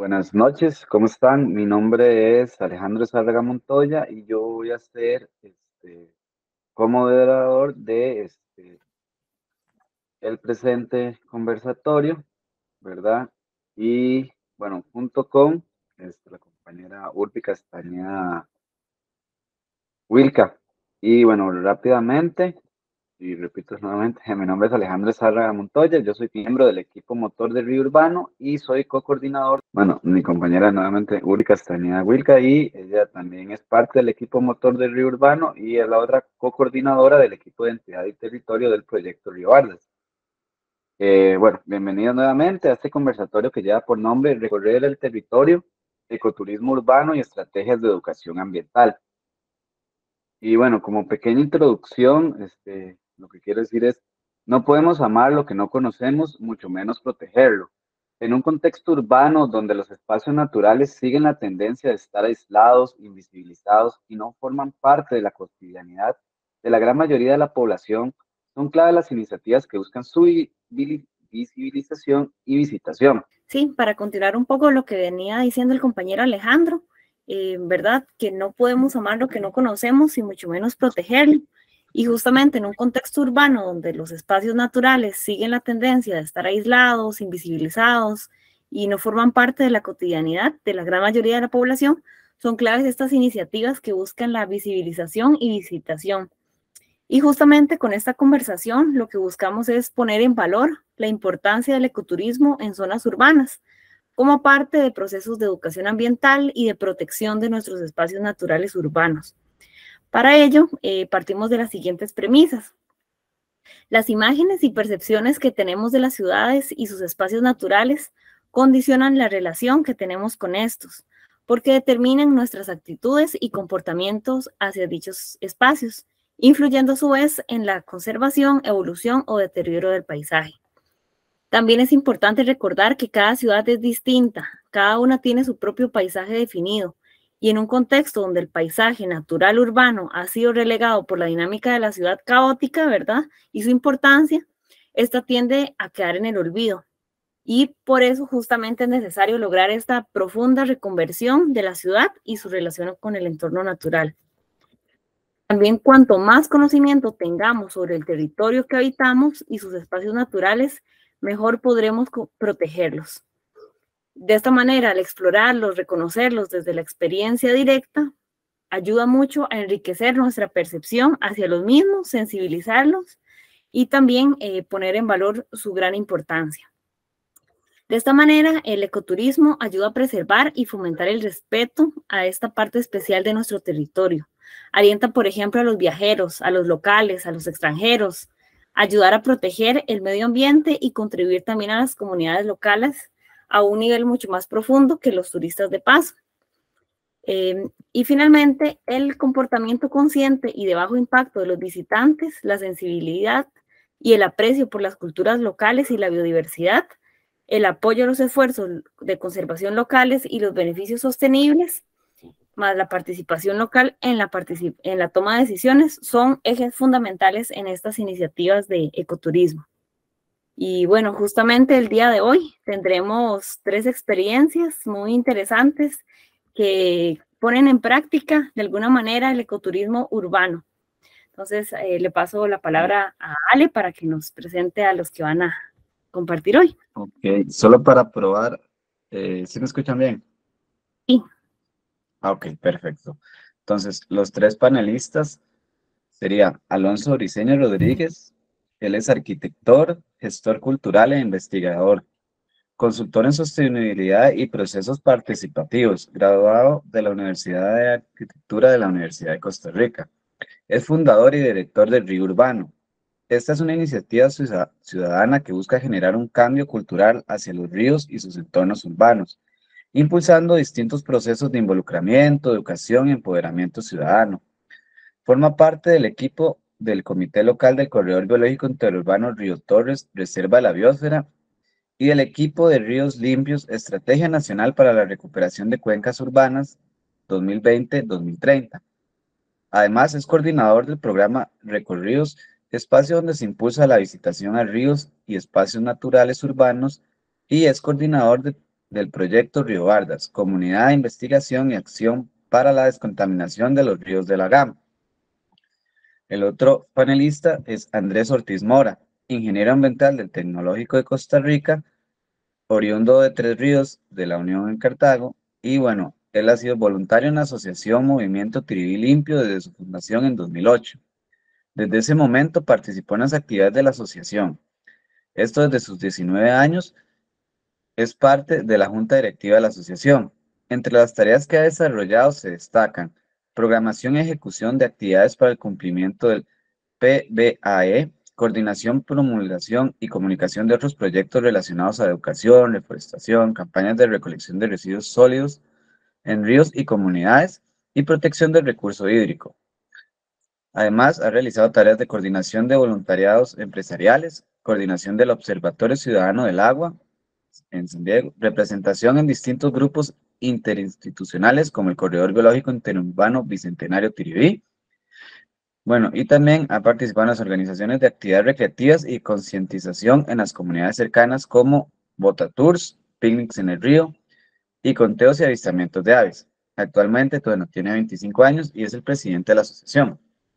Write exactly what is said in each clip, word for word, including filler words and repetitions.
Buenas noches, ¿cómo están? Mi nombre es Alejandro Zárraga Montoya y yo voy a ser este, co-moderador de este, el presente conversatorio, ¿verdad? Y bueno, junto con este, la compañera Urpi Castañeda Wilca. Y bueno, rápidamente, y repito nuevamente, mi nombre es Alejandro Zárraga Montoya, yo soy miembro del equipo motor de Río Urbano y soy co-coordinador. Bueno, mi compañera nuevamente Uri Castañeda Wilca y ella también es parte del equipo motor de Río Urbano y es la otra co-coordinadora del equipo de entidad y territorio del proyecto Río Vargas. Eh, bueno, bienvenidos nuevamente a este conversatorio que lleva por nombre Recorrer el territorio, ecoturismo urbano y estrategias de educación ambiental. Y bueno, como pequeña introducción, este, lo que quiero decir es, no podemos amar lo que no conocemos, mucho menos protegerlo. En un contexto urbano donde los espacios naturales siguen la tendencia de estar aislados, invisibilizados y no forman parte de la cotidianidad de la gran mayoría de la población, son clave las iniciativas que buscan su vi- visibilización y visitación. Sí, para continuar un poco lo que venía diciendo el compañero Alejandro, eh, ¿verdad? Que no podemos amar lo que no conocemos y mucho menos protegerlo. Y justamente en un contexto urbano donde los espacios naturales siguen la tendencia de estar aislados, invisibilizados y no forman parte de la cotidianidad de la gran mayoría de la población, son claves estas iniciativas que buscan la visibilización y visitación. Y justamente con esta conversación lo que buscamos es poner en valor la importancia del ecoturismo en zonas urbanas como parte de procesos de educación ambiental y de protección de nuestros espacios naturales urbanos. Para ello, eh, partimos de las siguientes premisas. Las imágenes y percepciones que tenemos de las ciudades y sus espacios naturales condicionan la relación que tenemos con estos, porque determinan nuestras actitudes y comportamientos hacia dichos espacios, influyendo a su vez en la conservación, evolución o deterioro del paisaje. También es importante recordar que cada ciudad es distinta, cada una tiene su propio paisaje definido, y en un contexto donde el paisaje natural urbano ha sido relegado por la dinámica de la ciudad caótica, ¿verdad? Y su importancia, esta tiende a quedar en el olvido. Y por eso justamente es necesario lograr esta profunda reconversión de la ciudad y su relación con el entorno natural. También cuanto más conocimiento tengamos sobre el territorio que habitamos y sus espacios naturales, mejor podremos protegerlos. De esta manera, al explorarlos, reconocerlos desde la experiencia directa, ayuda mucho a enriquecer nuestra percepción hacia los mismos, sensibilizarlos y también eh, poner en valor su gran importancia. De esta manera, el ecoturismo ayuda a preservar y fomentar el respeto a esta parte especial de nuestro territorio. Alienta, por ejemplo, a los viajeros, a los locales, a los extranjeros, ayudar a proteger el medio ambiente y contribuir también a las comunidades locales a un nivel mucho más profundo que los turistas de paso. Eh, y finalmente, el comportamiento consciente y de bajo impacto de los visitantes, la sensibilidad y el aprecio por las culturas locales y la biodiversidad, el apoyo a los esfuerzos de conservación locales y los beneficios sostenibles, más la participación local en la, particip en la toma de decisiones, son ejes fundamentales en estas iniciativas de ecoturismo. Y bueno, justamente el día de hoy tendremos tres experiencias muy interesantes que ponen en práctica de alguna manera el ecoturismo urbano. Entonces, eh, le paso la palabra a Ale para que nos presente a los que van a compartir hoy. Ok, solo para probar, eh, ¿sí me escuchan bien? Sí. Ah, ok, perfecto. Entonces, los tres panelistas sería Alonso Briceño Rodríguez. Él es arquitector, gestor cultural e investigador, consultor en sostenibilidad y procesos participativos, graduado de la Universidad de Arquitectura de la Universidad de Costa Rica. Es fundador y director de Río Urbano. Esta es una iniciativa ciudadana que busca generar un cambio cultural hacia los ríos y sus entornos urbanos, impulsando distintos procesos de involucramiento, educación y empoderamiento ciudadano. Forma parte del equipo del Comité Local del Corredor Biológico Interurbano Río Torres, Reserva de la Biosfera, y del equipo de Ríos Limpios, Estrategia Nacional para la Recuperación de Cuencas Urbanas dos mil veinte a dos mil treinta. Además, es coordinador del programa Recorridos, espacio donde se impulsa la visitación a ríos y espacios naturales urbanos, y es coordinador de, del proyecto Río Bardas, Comunidad de Investigación y Acción para la Descontaminación de los Ríos de la Gama. El otro panelista es Andrés Ortiz Mora, ingeniero ambiental del Tecnológico de Costa Rica, oriundo de Tres Ríos de la Unión en Cartago, y bueno, él ha sido voluntario en la asociación Movimiento Tiribí Limpio desde su fundación en dos mil ocho. Desde ese momento participó en las actividades de la asociación. Esto desde sus diecinueve años es parte de la junta directiva de la asociación. Entre las tareas que ha desarrollado se destacan programación y ejecución de actividades para el cumplimiento del P B A E, coordinación, promulgación y comunicación de otros proyectos relacionados a educación, reforestación, campañas de recolección de residuos sólidos en ríos y comunidades y protección del recurso hídrico. Además, ha realizado tareas de coordinación de voluntariados empresariales, coordinación del Observatorio Ciudadano del Agua en San Diego, representación en distintos grupos interinstitucionales como el Corredor Biológico Interurbano Bicentenario Tiribí. Bueno, y también ha participado en las organizaciones de actividades recreativas y concientización en las comunidades cercanas como Botatours, picnics en el río y conteos y avistamientos de aves. Actualmente, bueno, tiene veinticinco años y es el presidente de la asociación.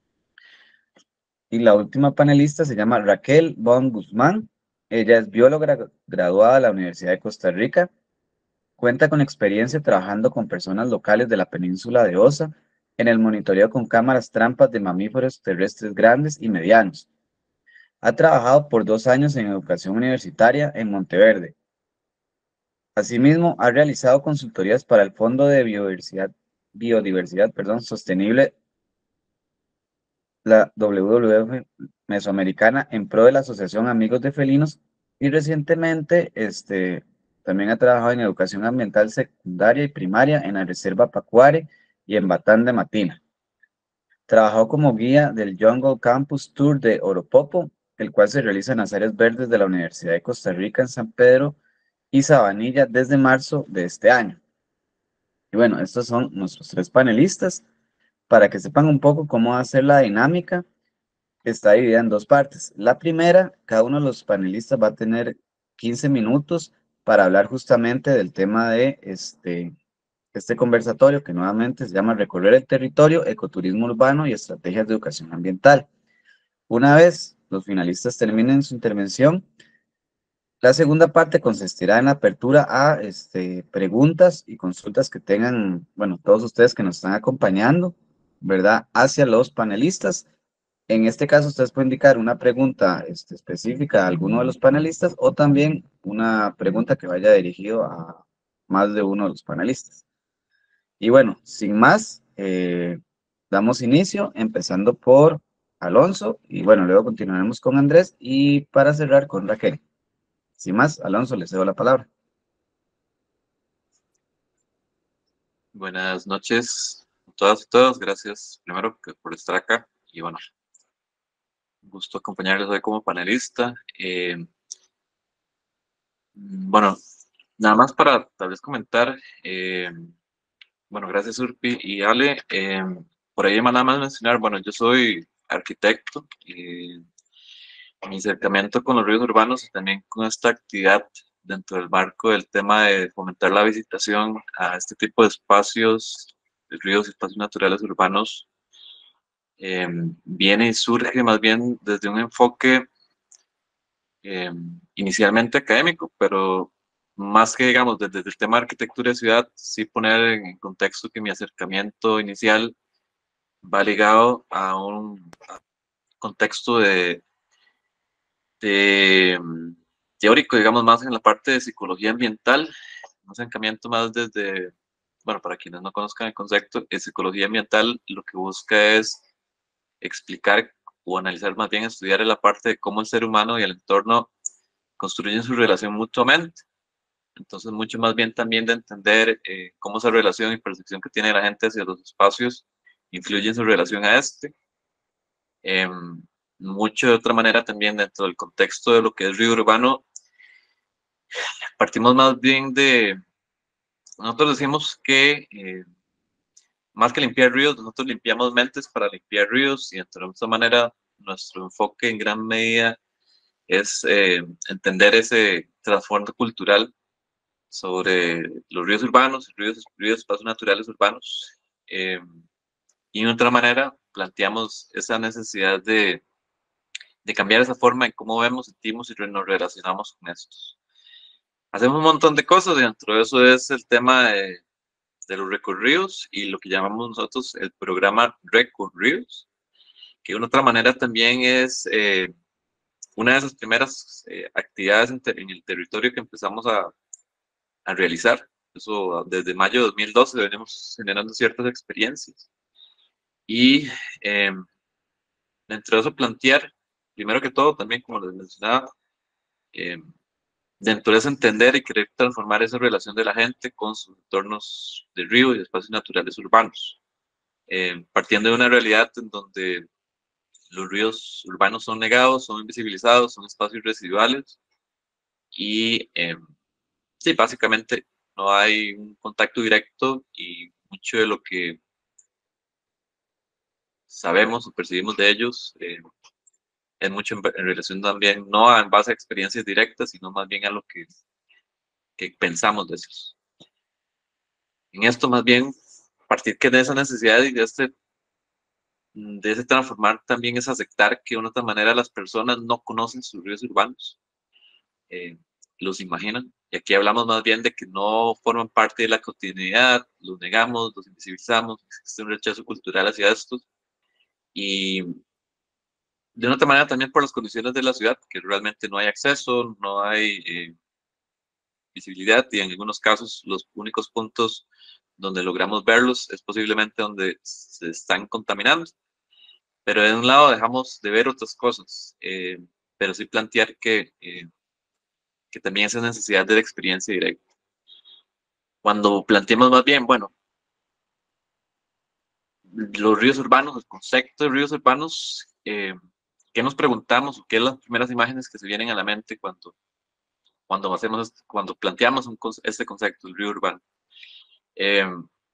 Y la última panelista se llama Raquel Von Guzmán. Ella es bióloga graduada de la Universidad de Costa Rica. Cuenta con experiencia trabajando con personas locales de la península de Osa en el monitoreo con cámaras trampas de mamíferos terrestres grandes y medianos. Ha trabajado por dos años en educación universitaria en Monteverde. Asimismo, ha realizado consultorías para el Fondo de Biodiversidad, Biodiversidad perdón, Sostenible, la W W F Mesoamericana, en pro de la Asociación Amigos de Felinos, y recientemente este, también ha trabajado en educación ambiental secundaria y primaria en la Reserva Pacuare y en Batán de Matina. Trabajó como guía del Jungle Campus Tour de Oropopo, el cual se realiza en las áreas verdes de la Universidad de Costa Rica en San Pedro y Sabanilla desde marzo de este año. Y bueno, estos son nuestros tres panelistas. Para que sepan un poco cómo va a ser la dinámica, está dividida en dos partes. La primera, cada uno de los panelistas va a tener quince minutos para hablar justamente del tema de este, este conversatorio, que nuevamente se llama Recorrer el Territorio, Ecoturismo Urbano y Estrategias de Educación Ambiental. Una vez los finalistas terminen su intervención, la segunda parte consistirá en la apertura a este, preguntas y consultas que tengan, bueno, todos ustedes que nos están acompañando, ¿verdad?, hacia los panelistas. En este caso, ustedes pueden indicar una pregunta este, específica a alguno de los panelistas o también una pregunta que vaya dirigido a más de uno de los panelistas. Y bueno, sin más, eh, damos inicio, empezando por Alonso, y bueno, luego continuaremos con Andrés, y para cerrar con Raquel. Sin más, Alonso, le cedo la palabra. Buenas noches a todas y todos. Gracias primero por estar acá. Y bueno, un gusto acompañarles hoy como panelista. Eh, bueno, nada más para tal vez comentar. Eh, bueno, gracias Urpi y Ale. Eh, por ahí nada más mencionar, bueno, yo soy arquitecto y mi acercamiento con los ríos urbanos y también con esta actividad dentro del marco del tema de fomentar la visitación a este tipo de espacios, de ríos y espacios naturales urbanos, eh, viene y surge más bien desde un enfoque eh, inicialmente académico, pero más que, digamos, desde, desde el tema de arquitectura de ciudad, sí poner en contexto que mi acercamiento inicial va ligado a un contexto de, de teórico, digamos, más en la parte de psicología ambiental, un acercamiento más desde, bueno, para quienes no conozcan el concepto, de psicología ambiental lo que busca es explicar o analizar, más bien estudiar la parte de cómo el ser humano y el entorno construyen su relación mutuamente. Entonces, mucho más bien también de entender eh, cómo esa relación y percepción que tiene la gente hacia los espacios influye en su relación a este. Eh, mucho de otra manera también dentro del contexto de lo que es río urbano, partimos más bien de, nosotros decimos que eh, más que limpiar ríos, nosotros limpiamos mentes para limpiar ríos, y de esta manera nuestro enfoque en gran medida es eh, entender ese trasfondo cultural sobre los ríos urbanos, ríos, ríos espacios naturales urbanos, eh, y de otra manera planteamos esa necesidad de, de cambiar esa forma en cómo vemos, sentimos y nos relacionamos con estos. Hacemos un montón de cosas, y dentro de eso es el tema de, de los recorridos y lo que llamamos nosotros el programa Recorridos, que de una otra manera también es eh, una de esas primeras eh, actividades en, ter en el territorio que empezamos a, a realizar. Eso desde mayo de dos mil doce venimos generando ciertas experiencias. Y eh, dentro de eso plantear, primero que todo, también como les mencionaba, eh, dentro de eso entender y querer transformar esa relación de la gente con sus entornos de río y de espacios naturales urbanos. Eh, partiendo de una realidad en donde los ríos urbanos son negados, son invisibilizados, son espacios residuales y eh, sí, básicamente no hay un contacto directo y mucho de lo que sabemos o percibimos de ellos eh, es mucho en, en, relación también, no en base a experiencias directas, sino más bien a lo que, que pensamos de ellos. En esto más bien, partir que de esa necesidad y de este, de ese transformar también es aceptar que de una otra manera las personas no conocen sus ríos urbanos, eh, los imaginan, y aquí hablamos más bien de que no forman parte de la cotidianidad, los negamos, los invisibilizamos, existe un rechazo cultural hacia estos, y de una otra manera también por las condiciones de la ciudad, que realmente no hay acceso, no hay eh, visibilidad, y en algunos casos los únicos puntos donde logramos verlos es posiblemente donde se están contaminando, pero de un lado dejamos de ver otras cosas, eh, pero sí plantear que, eh, que también esa necesidad de la experiencia directa. Cuando planteemos más bien, bueno, los ríos urbanos, el concepto de ríos urbanos, eh, ¿qué nos preguntamos o qué son las primeras imágenes que se vienen a la mente cuando, cuando, hacemos, cuando planteamos un, este concepto, el río urbano? Eh,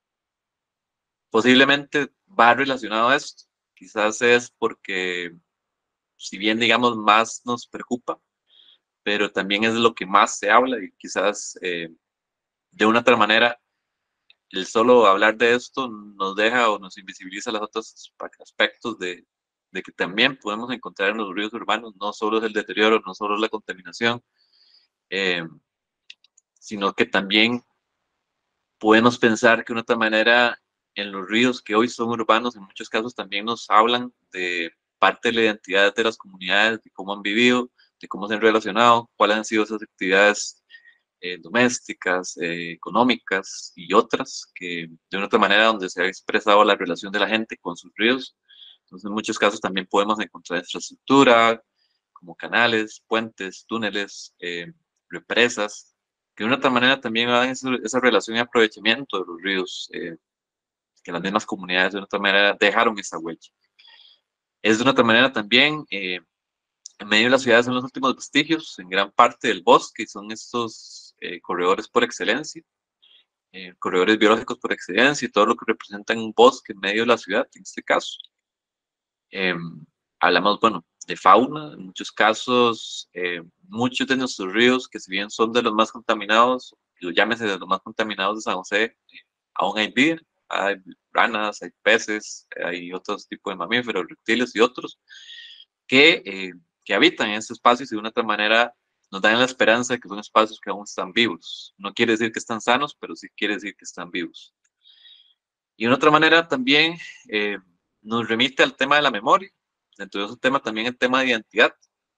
posiblemente va relacionado a esto, quizás es porque, si bien digamos más nos preocupa, pero también es lo que más se habla y quizás eh, de una otra manera el solo hablar de esto nos deja o nos invisibiliza los otros aspectos de, de que también podemos encontrar en los ríos urbanos, no solo es el deterioro, no solo es la contaminación, eh, sino que también podemos pensar que de una otra manera en los ríos que hoy son urbanos, en muchos casos también nos hablan de parte de la identidad de las comunidades, de cómo han vivido, de cómo se han relacionado, cuáles han sido esas actividades eh, domésticas, eh, económicas y otras, que de una otra manera donde se ha expresado la relación de la gente con sus ríos. Entonces en muchos casos también podemos encontrar infraestructura, como canales, puentes, túneles, eh, represas, que de una otra manera también dan esa, esa relación y aprovechamiento de los ríos, eh, que las mismas comunidades de una otra manera dejaron esa huella. Es de una otra manera también, eh, en medio de las ciudades son los últimos vestigios, en gran parte del bosque, son estos eh, corredores por excelencia, eh, corredores biológicos por excelencia y todo lo que representa un bosque en medio de la ciudad, en este caso. Eh, hablamos, bueno, de fauna, en muchos casos, eh, muchos de nuestros ríos, que si bien son de los más contaminados, llámese de los más contaminados de San José, eh, aún hay vida, hay ranas, hay peces, hay otros tipos de mamíferos, reptiles y otros, que, eh, que habitan en estos espacios y de una otra manera nos dan la esperanza de que son espacios que aún están vivos. No quiere decir que están sanos, pero sí quiere decir que están vivos. Y de una otra manera también eh, nos remite al tema de la memoria. Dentro de ese tema también el tema de identidad,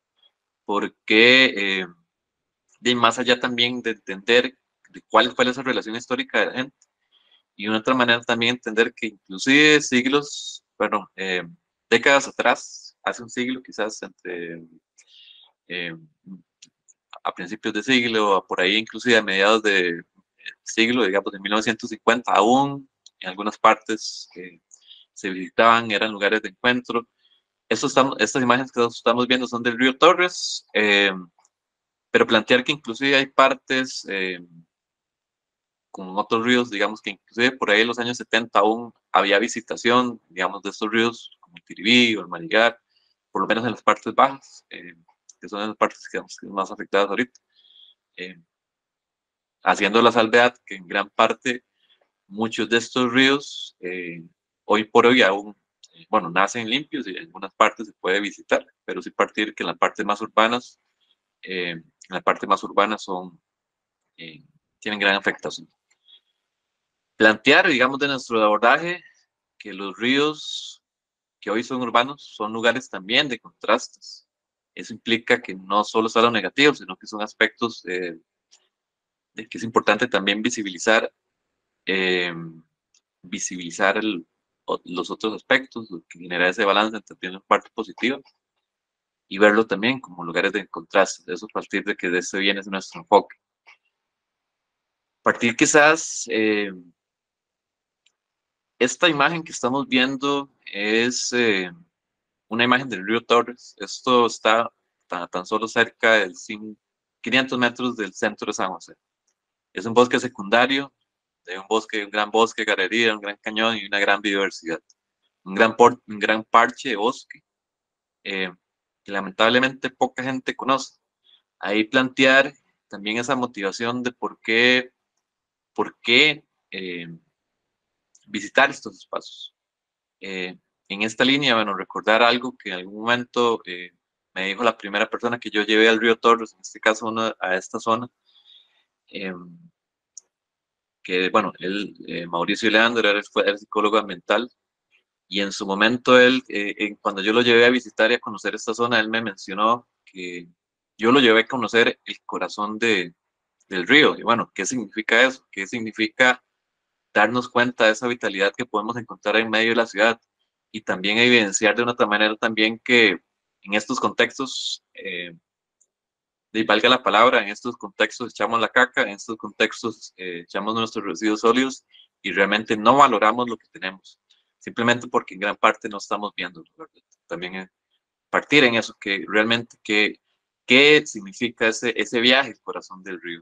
porque eh, de más allá también de entender de cuál fue esa relación histórica de la gente, y de una otra manera también entender que inclusive siglos, perdón, eh, décadas atrás, hace un siglo quizás, entre eh, a principios de siglo, o por ahí inclusive a mediados de siglo, digamos de mil novecientos cincuenta, aún en algunas partes que se visitaban, eran lugares de encuentro. Estos estamos, estas imágenes que estamos viendo son del río Torres, eh, pero plantear que inclusive hay partes eh, con otros ríos, digamos que inclusive por ahí en los años setenta aún había visitación, digamos, de estos ríos como el Tiribí o el Marigar, por lo menos en las partes bajas, eh, que son las partes que, digamos, más afectadas ahorita. Eh, haciendo la salvedad que en gran parte muchos de estos ríos eh, hoy por hoy aún, eh, bueno, nacen limpios y en algunas partes se puede visitar, pero sí partir que en las partes más urbanas, eh, en la parte más urbana son, eh, tienen gran afectación. Plantear, digamos, de nuestro abordaje, que los ríos que hoy son urbanos son lugares también de contrastes. Eso implica que no solo está lo negativo, sino que son aspectos eh, de que es importante también visibilizar, eh, visibilizar el, los otros aspectos, lo que genera ese balance entre tiene parte positiva y verlo también como lugares de contraste. Eso a partir de que de este viene es nuestro enfoque. Partir quizás, eh, esta imagen que estamos viendo es eh, una imagen del río Torres. Esto está tan, tan solo cerca de quinientos metros del centro de San José. Es un bosque secundario, de un bosque, un gran bosque, galería, un gran cañón y una gran biodiversidad. Un gran, por, un gran parche de bosque eh, que lamentablemente poca gente conoce. Ahí plantear también esa motivación de por qué, por qué eh, visitar estos espacios. Eh, en esta línea, bueno, recordar algo que en algún momento eh, me dijo la primera persona que yo llevé al río Torres, en este caso una, a esta zona, eh, que, bueno, él, eh, Mauricio Leandro, era, fue, era psicólogo ambiental, y en su momento él, eh, eh, cuando yo lo llevé a visitar y a conocer esta zona, él me mencionó que yo lo llevé a conocer el corazón de, del río. Y bueno, ¿qué significa eso? ¿Qué significa darnos cuenta de esa vitalidad que podemos encontrar en medio de la ciudad? Y también evidenciar de una otra manera también que en estos contextos, eh, de, valga la palabra, en estos contextos echamos la caca, en estos contextos eh, echamos nuestros residuos sólidos y realmente no valoramos lo que tenemos, simplemente porque en gran parte no estamos viendo, ¿verdad? También eh, partir en eso, que realmente qué, qué significa ese, ese viaje al corazón del río.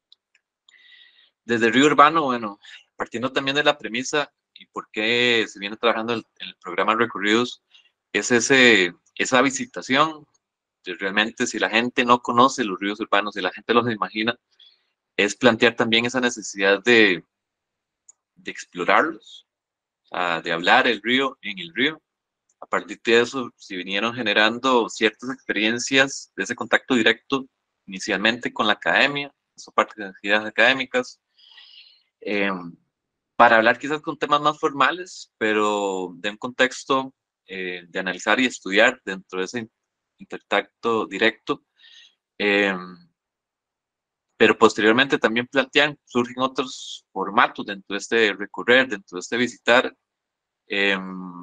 Desde el río urbano, bueno, partiendo también de la premisa y por qué se viene trabajando el, el programa Recorridos, es ese, esa visitación. Realmente, si la gente no conoce los ríos urbanos, si la gente los imagina, es plantear también esa necesidad de, de explorarlos, o sea, de hablar el río en el río. A partir de eso, se vinieron generando ciertas experiencias de ese contacto directo, inicialmente con la academia, esa parte de actividades académicas, eh, para hablar quizás con temas más formales, pero de un contexto eh, de analizar y estudiar dentro de ese intertacto directo. Eh, pero posteriormente también plantean, surgen otros formatos dentro de este recorrer, dentro de este visitar. Eh,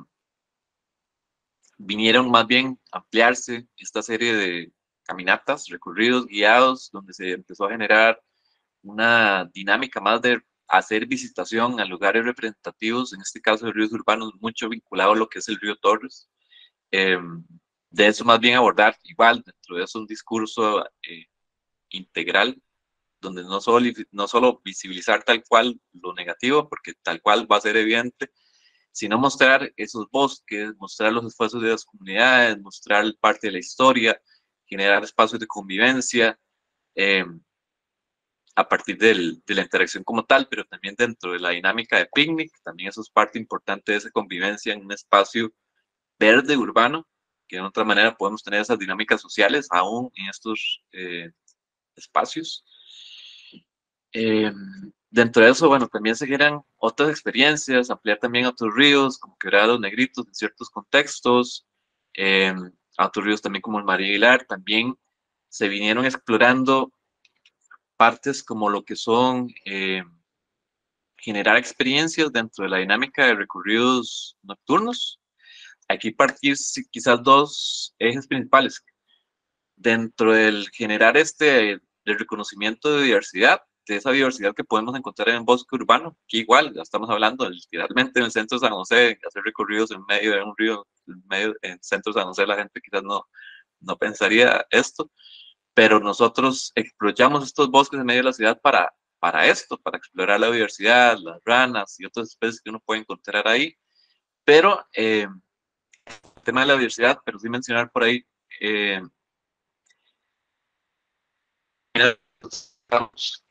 vinieron más bien a ampliarse esta serie de caminatas, recorridos guiados, donde se empezó a generar una dinámica más de hacer visitación a lugares representativos, en este caso de ríos urbanos, mucho vinculado a lo que es el río Torres. Eh, de eso más bien abordar igual, dentro de eso un discurso eh, integral, donde no solo, no solo visibilizar tal cual lo negativo, porque tal cual va a ser evidente, sino mostrar esos bosques, mostrar los esfuerzos de las comunidades, mostrar parte de la historia, generar espacios de convivencia, eh, a partir del, de la interacción como tal, pero también dentro de la dinámica de picnic, también eso es parte importante de esa convivencia en un espacio verde urbano, que de otra manera podemos tener esas dinámicas sociales aún en estos eh, espacios. Eh, dentro de eso, bueno, también se generan otras experiencias, ampliar también a otros ríos, como Quebrada de los Negritos en ciertos contextos, eh, a otros ríos también como el María Aguilar, también se vinieron explorando partes como lo que son eh, generar experiencias dentro de la dinámica de recorridos nocturnos. Aquí partir quizás dos ejes principales. Dentro del generar este el reconocimiento de diversidad, de esa diversidad que podemos encontrar en el bosque urbano, que igual ya estamos hablando literalmente en el centro de San José, hacer recorridos en medio de un río, en medio en el centro de San José, la gente quizás no, no pensaría esto, pero nosotros exploramos estos bosques en medio de la ciudad para, para esto, para explorar la diversidad, las ranas y otras especies que uno puede encontrar ahí, pero eh, el tema de la diversidad, pero sí mencionar por ahí, eh,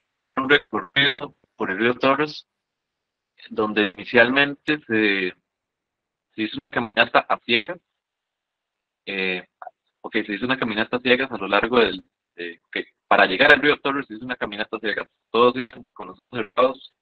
recorrido por el río Torres, donde inicialmente se, se hizo una caminata a ciegas. Eh, ok, se hizo una caminata a ciegas a lo largo del... De, okay, para llegar al río Torres se hizo una caminata a ciegas, todos iban con los ojos cerrados,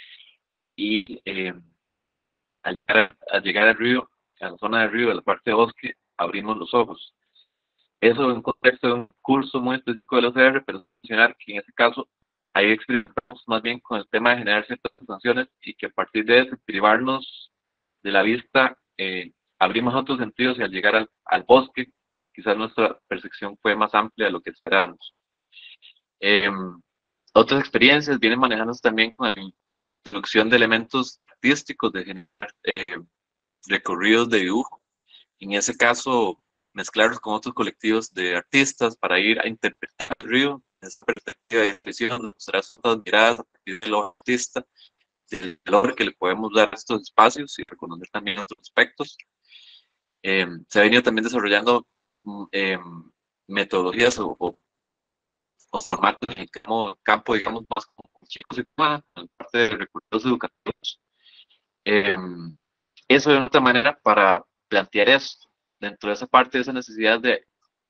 y eh, al, llegar, al llegar al río, a la zona del río, a la parte de bosque, abrimos los ojos. Eso en un contexto de un curso muy específico de la O C R, pero mencionar que en ese caso ahí experimentamos más bien con el tema de generar ciertas sensaciones y que a partir de eso, privarnos de la vista, eh, abrimos otros sentidos y al llegar al, al bosque, quizás nuestra percepción fue más amplia de lo que esperábamos. Eh, otras experiencias vienen manejándose también con la introducción de elementos artísticos, de generar eh, recorridos de dibujo. En ese caso, mezclarlos con otros colectivos de artistas para ir a interpretar el río, desde esta perspectiva de visión, mostrar otras miradas a partir del artista, del valor que le podemos dar a estos espacios y reconocer también otros aspectos. Eh, se ha venido también desarrollando eh, metodologías o, o, o formatos en el campo, digamos, más como chicos y más, en parte de recursos educativos. Eh, eso de otra manera para plantear esto, dentro de esa parte de esa necesidad de,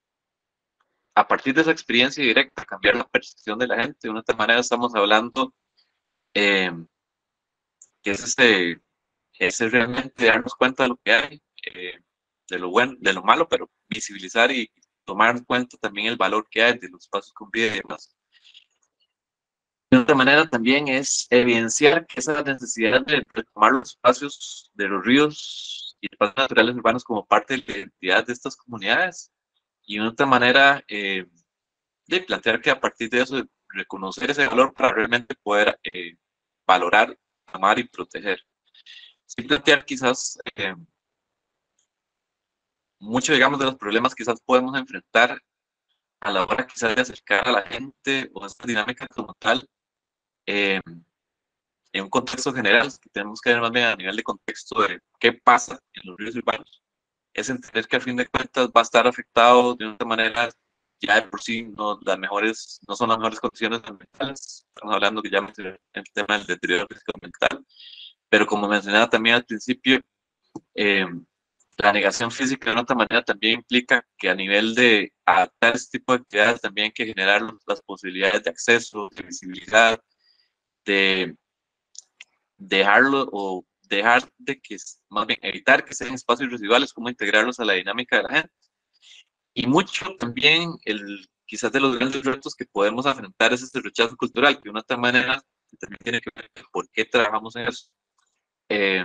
a partir de esa experiencia directa, cambiar la percepción de la gente. De una otra manera estamos hablando eh, que es este, ese realmente darnos cuenta de lo que hay, eh, de lo bueno, de lo malo, pero visibilizar y tomar en cuenta también el valor que hay de los espacios con vida y demás. De otra manera también es evidenciar que esa necesidad de retomar los espacios de los ríos y espacios naturales urbanos como parte de la identidad de estas comunidades, y de otra manera eh, de plantear que a partir de eso reconocer ese valor para realmente poder eh, valorar, amar y proteger. Sin plantear quizás eh, mucho, digamos, de los problemas quizás podemos enfrentar a la hora quizás de acercar a la gente o esta dinámica como tal, eh, en un contexto general, que tenemos que ver más bien a nivel de contexto de qué pasa en los ríos urbanos, es entender que al fin de cuentas va a estar afectado de una manera ya de por sí no, las mejores, no son las mejores condiciones ambientales. Estamos hablando que ya mencioné el tema del deterioro físico mental, pero como mencionaba también al principio, eh, la negación física de otra manera también implica que a nivel de adaptar este tipo de actividades también hay que generar las posibilidades de acceso, de visibilidad, de dejarlo o dejar de que, más bien evitar que sean espacios residuales, como integrarlos a la dinámica de la gente. Y mucho también, el, quizás de los grandes retos que podemos afrontar es este rechazo cultural, que de una otra manera también tiene que ver con por qué trabajamos en eso. Eh,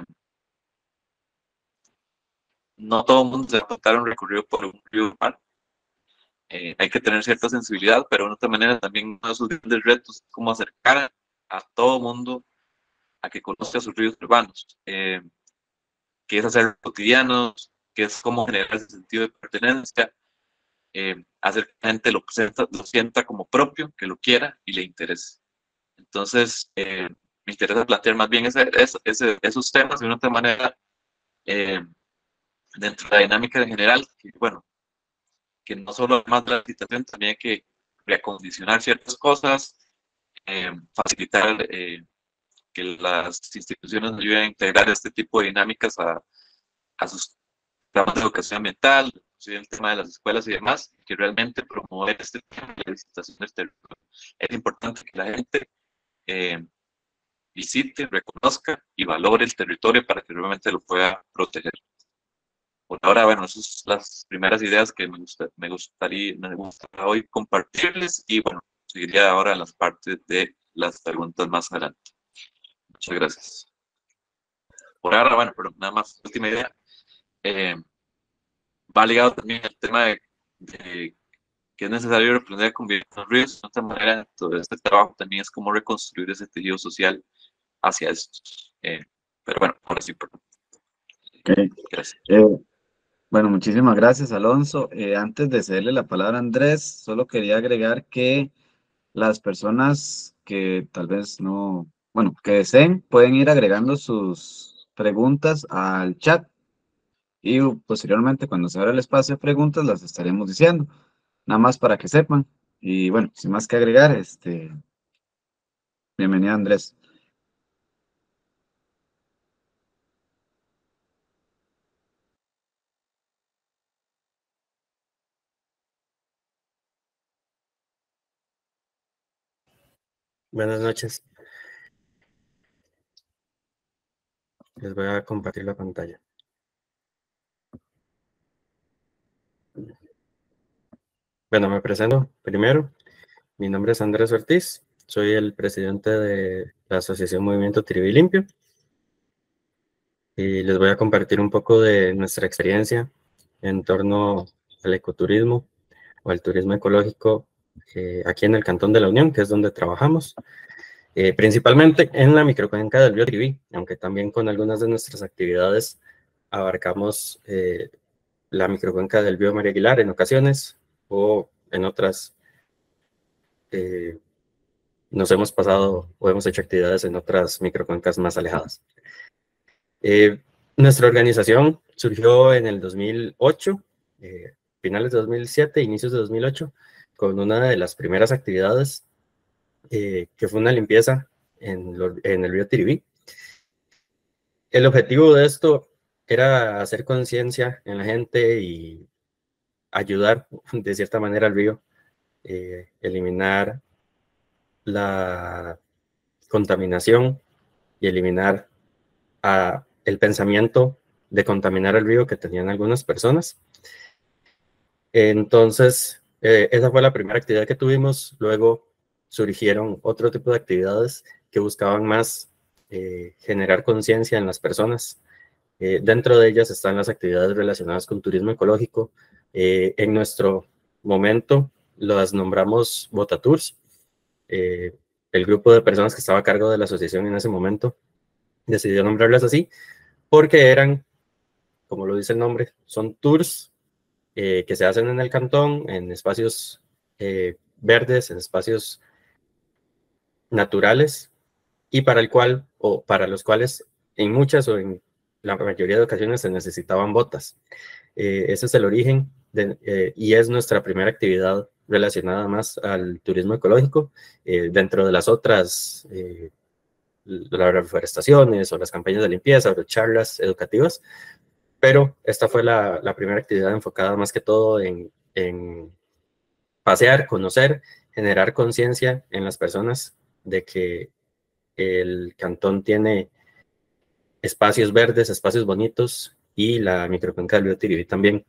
no todo el mundo se va a contar un recorrido por un río urbano. Eh, hay que tener cierta sensibilidad, pero de otra manera también uno de esos grandes retos es cómo acercar a, a todo el mundo a que conozca sus ríos urbanos, eh, que es hacer cotidianos, que es cómo generar ese sentido de pertenencia, eh, hacer que la gente lo, sienta, lo sienta como propio, que lo quiera y le interese. Entonces, eh, me interesa plantear más bien ese, ese, ese, esos temas de una otra manera eh, dentro de la dinámica en general, que, bueno, que no solo más de la situación, también hay que reacondicionar ciertas cosas, eh, facilitar eh, que las instituciones nos ayuden a integrar este tipo de dinámicas a, a sus programas de educación ambiental, el tema de las escuelas y demás, que realmente promover este tema de la visitación del territorio. Es importante que la gente eh, visite, reconozca y valore el territorio para que realmente lo pueda proteger. Por ahora, bueno, esas son las primeras ideas que me, gusta, me, gustaría, me gustaría hoy compartirles, y bueno, seguiría ahora en las partes de las preguntas más adelante. Muchas gracias. Por ahora, bueno, pero nada más, última idea. Eh, va ligado también al tema de, de que es necesario aprender a convivir con los ríos. De otra manera, todo este trabajo también es como reconstruir ese tejido social hacia esto. Eh, pero bueno, ahora sí, perdón. Okay. Gracias. Eh, bueno, muchísimas gracias, Alonso. Eh, antes de cederle la palabra a Andrés, solo quería agregar que las personas que tal vez no, bueno, que deseen, pueden ir agregando sus preguntas al chat y posteriormente, cuando se abra el espacio de preguntas, las estaremos diciendo, nada más para que sepan. Y bueno, sin más que agregar, este, Bienvenido, Andrés. Buenas noches. Les voy a compartir la pantalla. Bueno, me presento primero. Mi nombre es Andrés Ortiz. Soy el presidente de la Asociación Movimiento Tiribí Limpio. Y les voy a compartir un poco de nuestra experiencia en torno al ecoturismo o al turismo ecológico eh, aquí en el Cantón de la Unión, que es donde trabajamos. Eh, principalmente en la microcuenca del río Tiribí, aunque también con algunas de nuestras actividades abarcamos eh, la microcuenca del río María Aguilar en ocasiones, o en otras eh, nos hemos pasado o hemos hecho actividades en otras microcuencas más alejadas. Eh, nuestra organización surgió en el dos mil ocho, eh, finales de dos mil siete, inicios de dos mil ocho, con una de las primeras actividades eh, que fue una limpieza en, lo, en el río Tiribí. El objetivo de esto era hacer conciencia en la gente y ayudar de cierta manera al río, eh, eliminar la contaminación y eliminar uh, el pensamiento de contaminar el río que tenían algunas personas. Entonces, eh, esa fue la primera actividad que tuvimos. Luego surgieron otro tipo de actividades que buscaban más eh, generar conciencia en las personas. Eh, dentro de ellas están las actividades relacionadas con turismo ecológico. Eh, en nuestro momento las nombramos Botatours. Eh, el grupo de personas que estaba a cargo de la asociación en ese momento decidió nombrarlas así porque eran, como lo dice el nombre, son tours eh, que se hacen en el cantón, en espacios eh, verdes, en espacios naturales, y para el cual, o para los cuales en muchas o en la mayoría de ocasiones se necesitaban botas. Eh, ese es el origen de, eh, y es nuestra primera actividad relacionada más al turismo ecológico, eh, dentro de las otras, eh, las reforestaciones o las campañas de limpieza o charlas educativas, pero esta fue la, la primera actividad enfocada más que todo en, en pasear, conocer, generar conciencia en las personas de que el cantón tiene espacios verdes, espacios bonitos, y la microcuenca del río Tiribí también.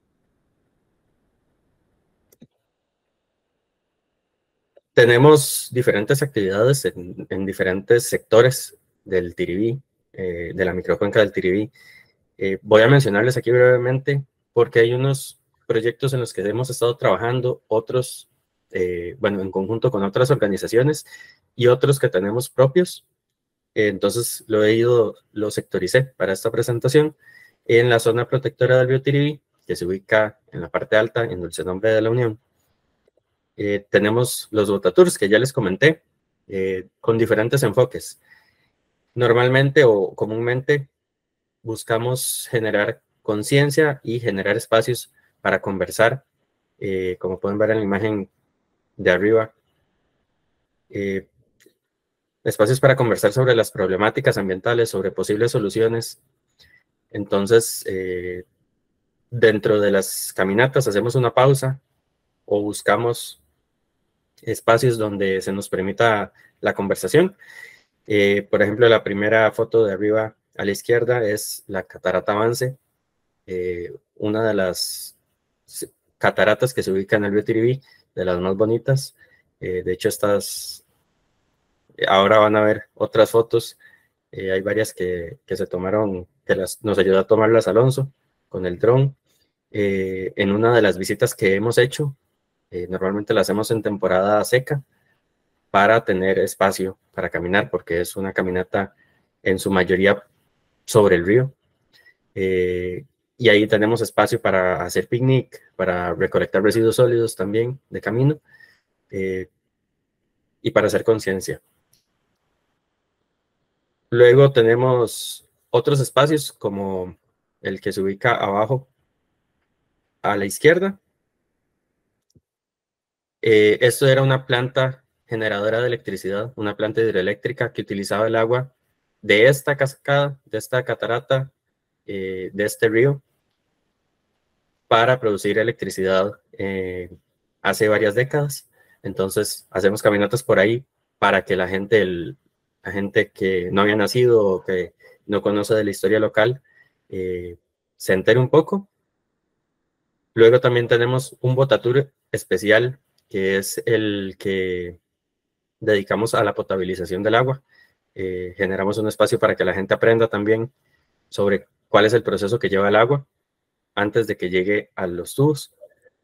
Tenemos diferentes actividades en, en diferentes sectores del Tiribí, eh, de la microcuenca del Tiribí. Eh, voy a mencionarles aquí brevemente porque hay unos proyectos en los que hemos estado trabajando, otros, eh, bueno, en conjunto con otras organizaciones y otros que tenemos propios. Eh, entonces lo he ido, lo sectoricé para esta presentación en la zona protectora del río Tiribí, que se ubica en la parte alta, en Dulce Nombre de la Unión. Eh, tenemos los Botatours, que ya les comenté, eh, con diferentes enfoques. Normalmente o comúnmente buscamos generar conciencia y generar espacios para conversar, eh, como pueden ver en la imagen de arriba, eh, espacios para conversar sobre las problemáticas ambientales, sobre posibles soluciones. Entonces, eh, dentro de las caminatas hacemos una pausa o buscamos espacios donde se nos permita la conversación. Eh, por ejemplo, la primera foto de arriba a la izquierda es la Catarata Avance, eh, una de las cataratas que se ubica en el río Tiribí, de las más bonitas. Eh, de hecho, estas, ahora van a ver otras fotos. Eh, hay varias que, que se tomaron, que las, nos ayudó a tomarlas Alonso con el dron. Eh, en una de las visitas que hemos hecho, eh, normalmente las hacemos en temporada seca para tener espacio para caminar, porque es una caminata en su mayoría sobre el río. Eh, y ahí tenemos espacio para hacer picnic, para recolectar residuos sólidos también de camino, eh, y para hacer conciencia. Luego tenemos otros espacios como el que se ubica abajo a la izquierda. Eh, esto era una planta generadora de electricidad, una planta hidroeléctrica que utilizaba el agua de esta cascada, de esta catarata, eh, de este río, para producir electricidad eh, hace varias décadas. Entonces hacemos caminatas por ahí para que la gente, el, la gente que no había nacido o que no conoce de la historia local, eh, se entere un poco. Luego también tenemos un botatur especial, que es el que dedicamos a la potabilización del agua. Eh, generamos un espacio para que la gente aprenda también sobre cuál es el proceso que lleva el agua antes de que llegue a los tubos.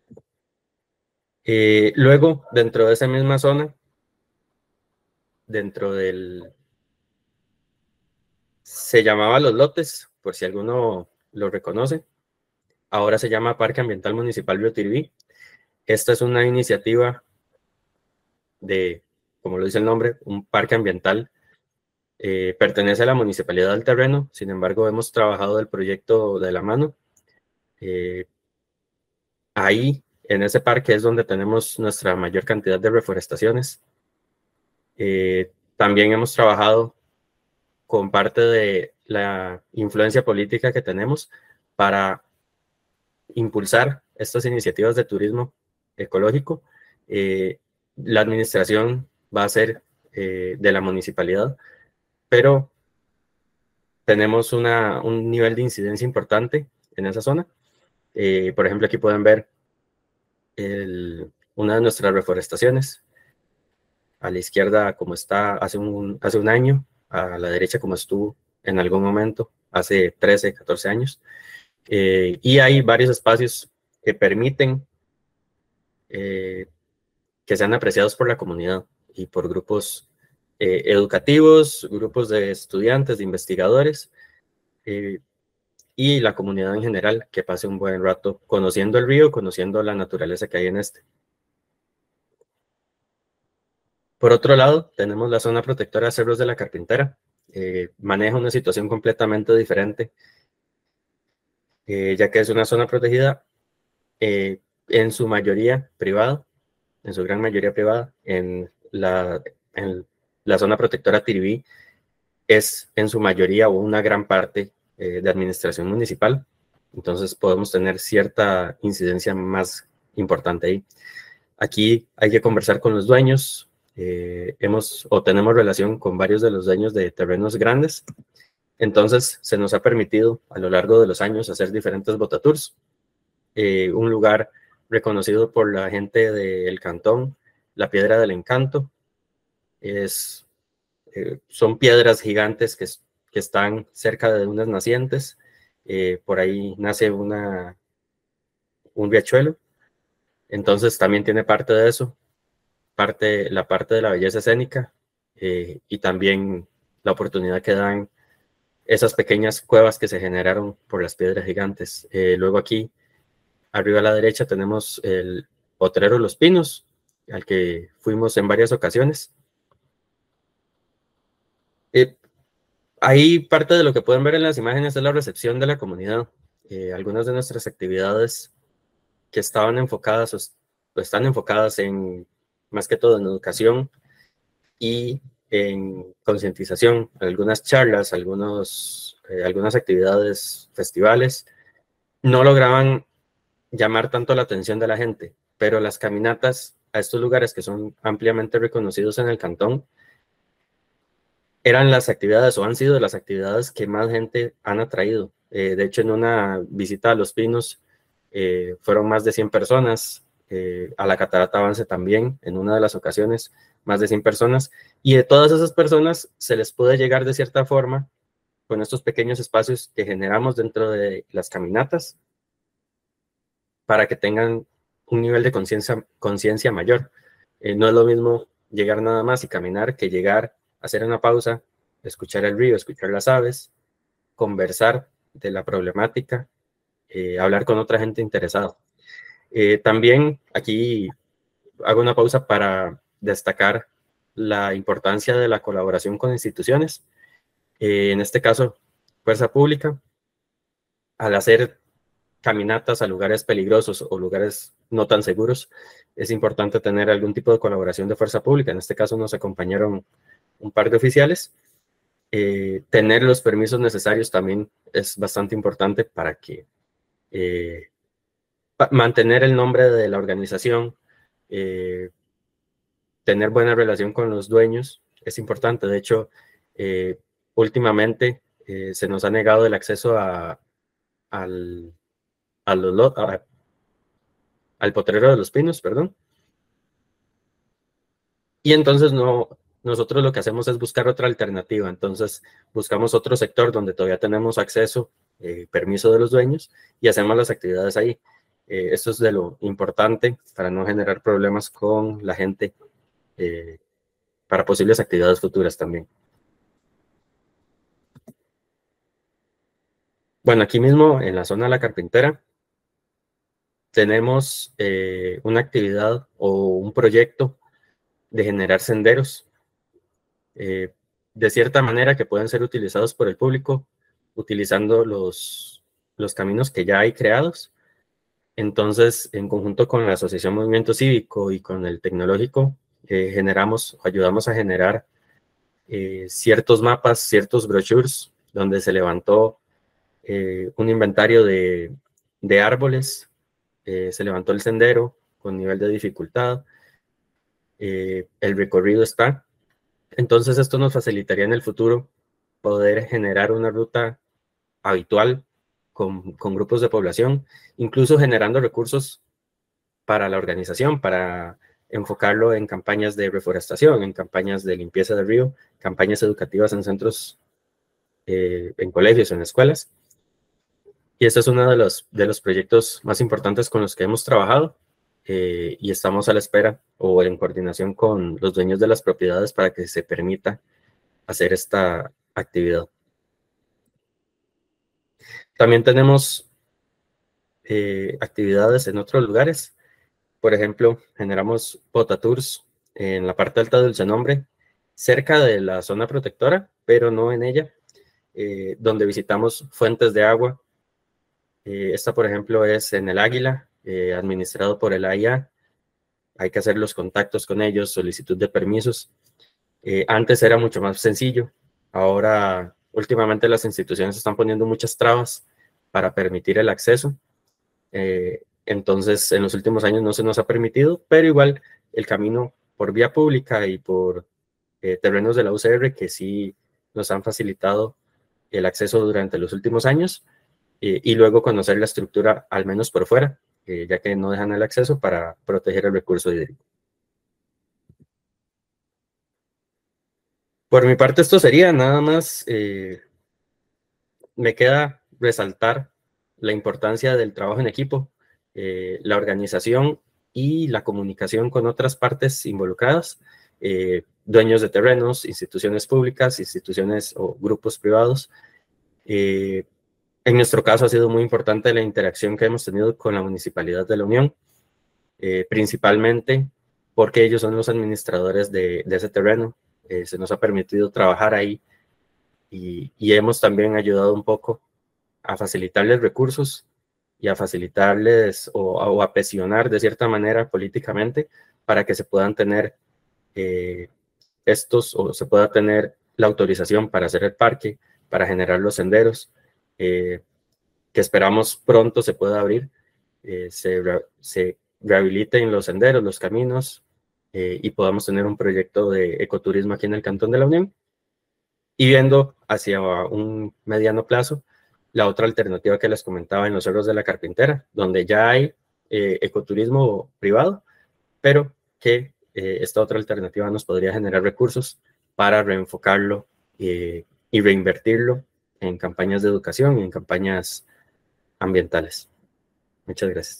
Eh, luego, dentro de esa misma zona, dentro del... se llamaba Los Lotes, por si alguno lo reconoce. Ahora se llama Parque Ambiental Municipal Río Tiribí. Esta es una iniciativa de, como lo dice el nombre, un parque ambiental. Eh, pertenece a la Municipalidad del Terreno, sin embargo, hemos trabajado el proyecto de la mano. Eh, ahí, en ese parque, es donde tenemos nuestra mayor cantidad de reforestaciones. Eh, también hemos trabajado con parte de la influencia política que tenemos para impulsar estas iniciativas de turismo ecológico. Eh, la administración va a ser eh, de la municipalidad, pero tenemos una, un nivel de incidencia importante en esa zona. Eh, por ejemplo, aquí pueden ver el, una de nuestras reforestaciones. A la izquierda como está hace un, hace un año, a la derecha como estuvo en algún momento, hace trece, catorce años. Eh, y hay varios espacios que permiten eh, que sean apreciados por la comunidad y por grupos eh, educativos, grupos de estudiantes, de investigadores, eh, y la comunidad en general, que pase un buen rato conociendo el río, conociendo la naturaleza que hay en este. Por otro lado, tenemos la zona protectora Cerros de la Carpintera. Eh, maneja una situación completamente diferente, eh, ya que es una zona protegida eh, en su mayoría privada, en su gran mayoría privada. En la, en la zona protectora Tiribí es en su mayoría o una gran parte eh, de administración municipal. Entonces podemos tener cierta incidencia más importante ahí. Aquí hay que conversar con los dueños. Eh, hemos o tenemos relación con varios de los dueños de terrenos grandes. Entonces se nos ha permitido a lo largo de los años hacer diferentes botatours. Eh, un lugar reconocido por la gente del cantón, la Piedra del Encanto. Es, eh, son piedras gigantes que, que están cerca de unas nacientes. Eh, por ahí nace una, un riachuelo. Entonces también tiene parte de eso. Parte, la parte de la belleza escénica eh, y también la oportunidad que dan esas pequeñas cuevas que se generaron por las piedras gigantes. Eh, luego aquí, arriba a la derecha, tenemos el Potrero Los Pinos, al que fuimos en varias ocasiones. Eh, ahí parte de lo que pueden ver en las imágenes es la recepción de la comunidad. Eh, algunas de nuestras actividades que estaban enfocadas o están enfocadas en más que todo en educación y en concientización, algunas charlas, algunos, eh, algunas actividades, festivales, no lograban llamar tanto la atención de la gente, pero las caminatas a estos lugares que son ampliamente reconocidos en el cantón eran las actividades o han sido las actividades que más gente han atraído. Eh, de hecho, en una visita a Los Pinos eh, fueron más de cien personas. Eh, a la Catarata Avance también, en una de las ocasiones, más de cien personas, y de todas esas personas se les puede llegar de cierta forma con estos pequeños espacios que generamos dentro de las caminatas para que tengan un nivel de conciencia conciencia mayor. Eh, no es lo mismo llegar nada más y caminar que llegar, hacer una pausa, escuchar el río, escuchar las aves, conversar de la problemática, eh, hablar con otra gente interesada. Eh, también aquí hago una pausa para destacar la importancia de la colaboración con instituciones. Eh, en este caso, Fuerza Pública, al hacer caminatas a lugares peligrosos o lugares no tan seguros, es importante tener algún tipo de colaboración de fuerza pública. En este caso nos acompañaron un par de oficiales. Eh, tener los permisos necesarios también es bastante importante para que eh, pa mantener el nombre de la organización, eh, tener buena relación con los dueños es importante. De hecho, eh, últimamente eh, se nos ha negado el acceso a, al, a los, a, al potrero de los pinos, perdón. Y entonces no, nosotros lo que hacemos es buscar otra alternativa. Entonces buscamos otro sector donde todavía tenemos acceso, eh, permiso de los dueños, y hacemos las actividades ahí. Eh, esto es de lo importante para no generar problemas con la gente, eh, para posibles actividades futuras también. Bueno, aquí mismo en la zona de la Carpintera tenemos eh, una actividad o un proyecto de generar senderos, eh, de cierta manera que pueden ser utilizados por el público, utilizando los, los caminos que ya hay creados. Entonces, en conjunto con la Asociación Movimiento Cívico y con el Tecnológico, eh, generamos, ayudamos a generar eh, ciertos mapas, ciertos brochures, donde se levantó eh, un inventario de, de árboles, eh, se levantó el sendero con nivel de dificultad, eh, el recorrido está. Entonces esto nos facilitaría en el futuro poder generar una ruta habitual con, con grupos de población, incluso generando recursos para la organización, para enfocarlo en campañas de reforestación, en campañas de limpieza del río, campañas educativas en centros, eh, en colegios, en escuelas. Y este es uno de los, de los proyectos más importantes con los que hemos trabajado, eh, y estamos a la espera o en coordinación con los dueños de las propiedades para que se permita hacer esta actividad. También tenemos eh, actividades en otros lugares. Por ejemplo, generamos potatours en la parte alta del Dulcenombre, cerca de la zona protectora, pero no en ella, eh, donde visitamos fuentes de agua. Eh, esta, por ejemplo, es en el Águila, eh, administrado por el A I A. Hay que hacer los contactos con ellos, solicitud de permisos. Eh, antes era mucho más sencillo. Ahora, últimamente las instituciones están poniendo muchas trabas para permitir el acceso. Eh, entonces, en los últimos años no se nos ha permitido, pero igual el camino por vía pública y por eh, terrenos de la U C R que sí nos han facilitado el acceso durante los últimos años, eh, y luego conocer la estructura al menos por fuera, eh, ya que no dejan el acceso para proteger el recurso hídrico. Por mi parte esto sería nada más. Eh, me queda resaltar la importancia del trabajo en equipo, eh, la organización y la comunicación con otras partes involucradas, eh, dueños de terrenos, instituciones públicas, instituciones o grupos privados. Eh, en nuestro caso ha sido muy importante la interacción que hemos tenido con la Municipalidad de La Unión, eh, principalmente porque ellos son los administradores de, de ese terreno. Eh, se nos ha permitido trabajar ahí y, y hemos también ayudado un poco a facilitarles recursos y a facilitarles o, o a presionar de cierta manera políticamente para que se puedan tener eh, estos o se pueda tener la autorización para hacer el parque, para generar los senderos, eh, que esperamos pronto se pueda abrir, eh, se, se rehabiliten los senderos, los caminos, eh, y podamos tener un proyecto de ecoturismo aquí en el Cantón de La Unión. Y viendo hacia un mediano plazo, la otra alternativa que les comentaba en los Cerros de la Carpintera, donde ya hay eh, ecoturismo privado, pero que eh, esta otra alternativa nos podría generar recursos para reenfocarlo eh, y reinvertirlo en campañas de educación y en campañas ambientales. Muchas gracias.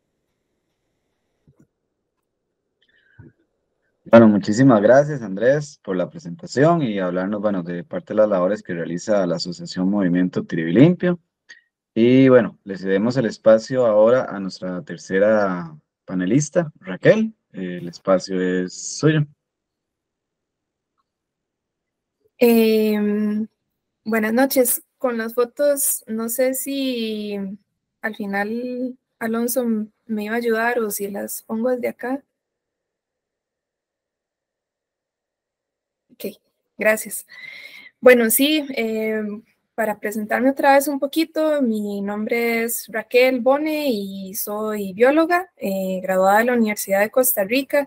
Bueno, muchísimas gracias, Andrés, por la presentación y hablarnos, bueno, de parte de las labores que realiza la Asociación Movimiento Tiribí Limpio. Y bueno, le cedemos el espacio ahora a nuestra tercera panelista, Raquel. El espacio es suyo. Eh, buenas noches. Con las fotos, no sé si al final Alonso me iba a ayudar o si las pongo desde acá. Ok, gracias. Bueno, sí, eh, para presentarme otra vez un poquito, mi nombre es Raquel Bone y soy bióloga, eh, graduada de la Universidad de Costa Rica.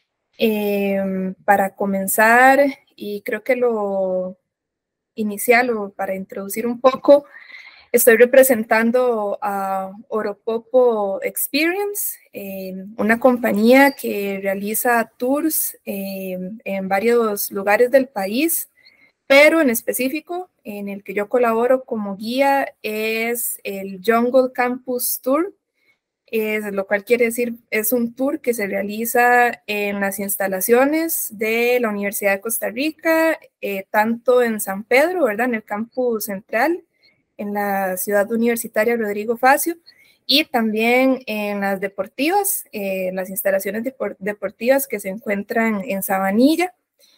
Eh, para comenzar, y creo que lo inicial o para introducir un poco, estoy representando a Oropopo Experience, eh, una compañía que realiza tours eh, en varios lugares del país, pero en específico, en el que yo colaboro como guía, es el Jungle Campus Tour, es, lo cual quiere decir, es un tour que se realiza en las instalaciones de la Universidad de Costa Rica, eh, tanto en San Pedro, ¿verdad?, en el campus central, en la ciudad universitaria Rodrigo Facio, y también en las deportivas, eh, las instalaciones depor deportivas que se encuentran en Sabanilla.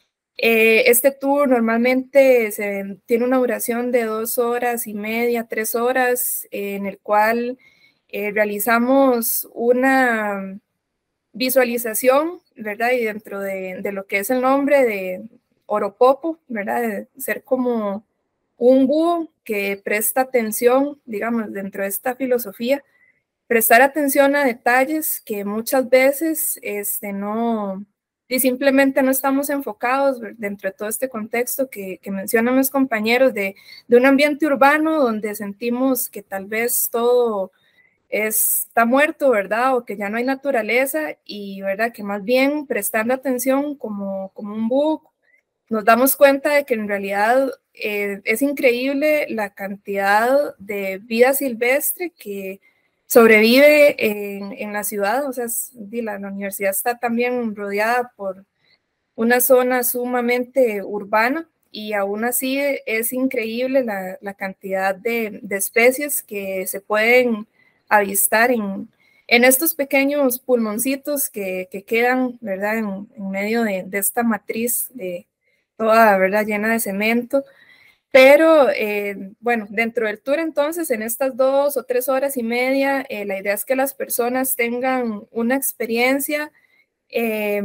Eh, este tour normalmente se, tiene una duración de dos horas y media, tres horas, eh, en el cual eh, realizamos una visualización, ¿verdad? Y dentro de, de lo que es el nombre de Oropopo, ¿verdad? De ser como un búho que presta atención, digamos, dentro de esta filosofía, prestar atención a detalles que muchas veces este, no, y simplemente no estamos enfocados dentro de todo este contexto que, que mencionan los compañeros de, de un ambiente urbano donde sentimos que tal vez todo es, está muerto, ¿verdad? O que ya no hay naturaleza y, ¿verdad? Que más bien prestando atención como, como un búho, nos damos cuenta de que en realidad eh, es increíble la cantidad de vida silvestre que sobrevive en, en la ciudad. O sea, es, la, la universidad está también rodeada por una zona sumamente urbana y aún así es increíble la, la cantidad de, de especies que se pueden avistar en, en estos pequeños pulmoncitos que, que quedan, ¿verdad?, en, en medio de, de esta matriz de toda, ¿verdad?, llena de cemento. Pero, eh, bueno, dentro del tour entonces, en estas dos o tres horas y media, eh, la idea es que las personas tengan una experiencia eh,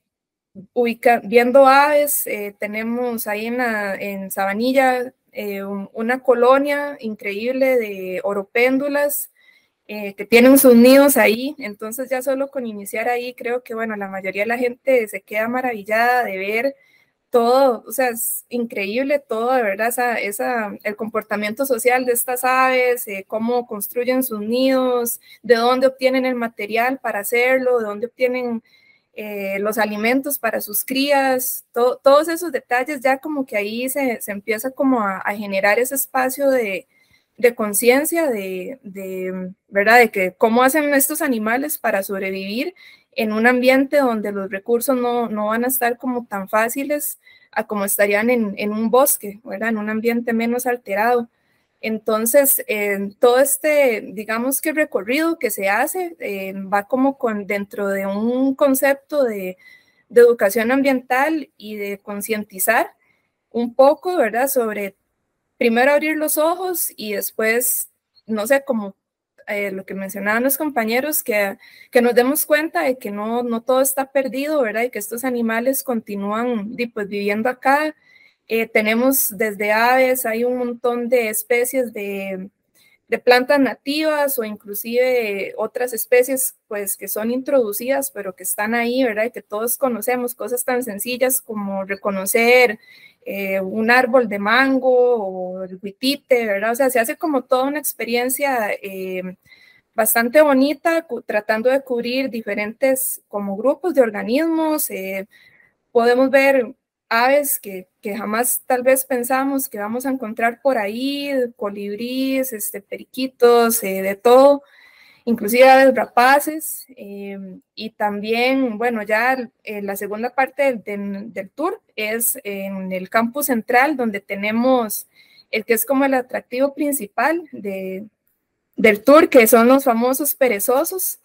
ubica, viendo aves. Eh, tenemos ahí en, la, en Sabanilla eh, un, una colonia increíble de oropéndulas eh, que tienen sus nidos ahí. Entonces ya solo con iniciar ahí, creo que, bueno, la mayoría de la gente se queda maravillada de ver todo. O sea, es increíble todo, de verdad, esa, esa, el comportamiento social de estas aves, eh, cómo construyen sus nidos, de dónde obtienen el material para hacerlo, de dónde obtienen eh, los alimentos para sus crías, to, todos esos detalles ya como que ahí se, se empieza como a, a generar ese espacio de, de conciencia, de, de, ¿verdad?, de que cómo hacen estos animales para sobrevivir en un ambiente donde los recursos no, no van a estar como tan fáciles a como estarían en, en un bosque, ¿verdad?, en un ambiente menos alterado. Entonces, eh, todo este, digamos que recorrido que se hace eh, va como con, dentro de un concepto de, de educación ambiental y de concientizar un poco, ¿verdad?, sobre primero abrir los ojos y después, no sé, como Eh, lo que mencionaban los compañeros, que, que nos demos cuenta de que no, no todo está perdido, ¿verdad? Y que estos animales continúan pues, viviendo acá. Eh, tenemos desde aves, hay un montón de especies de, de plantas nativas o inclusive otras especies pues que son introducidas, pero que están ahí, ¿verdad? Y que todos conocemos, cosas tan sencillas como reconocer eh, un árbol de mango o el huitite, ¿verdad? O sea, se hace como toda una experiencia eh, bastante bonita, tratando de cubrir diferentes como grupos de organismos. Eh, podemos ver aves que, que jamás tal vez pensamos que vamos a encontrar por ahí, colibríes, este, periquitos, eh, de todo, inclusive aves rapaces, eh, y también, bueno, ya eh, la segunda parte del, del, del tour es en el campus central, donde tenemos el que es como el atractivo principal de, del tour, que son los famosos perezosos,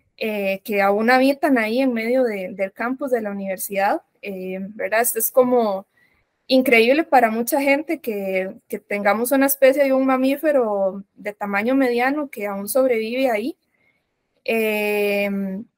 eh, que aún habitan ahí en medio de, del campus de la universidad, eh, ¿verdad? Esto es como increíble para mucha gente que, que tengamos una especie de un mamífero de tamaño mediano que aún sobrevive ahí. Eh,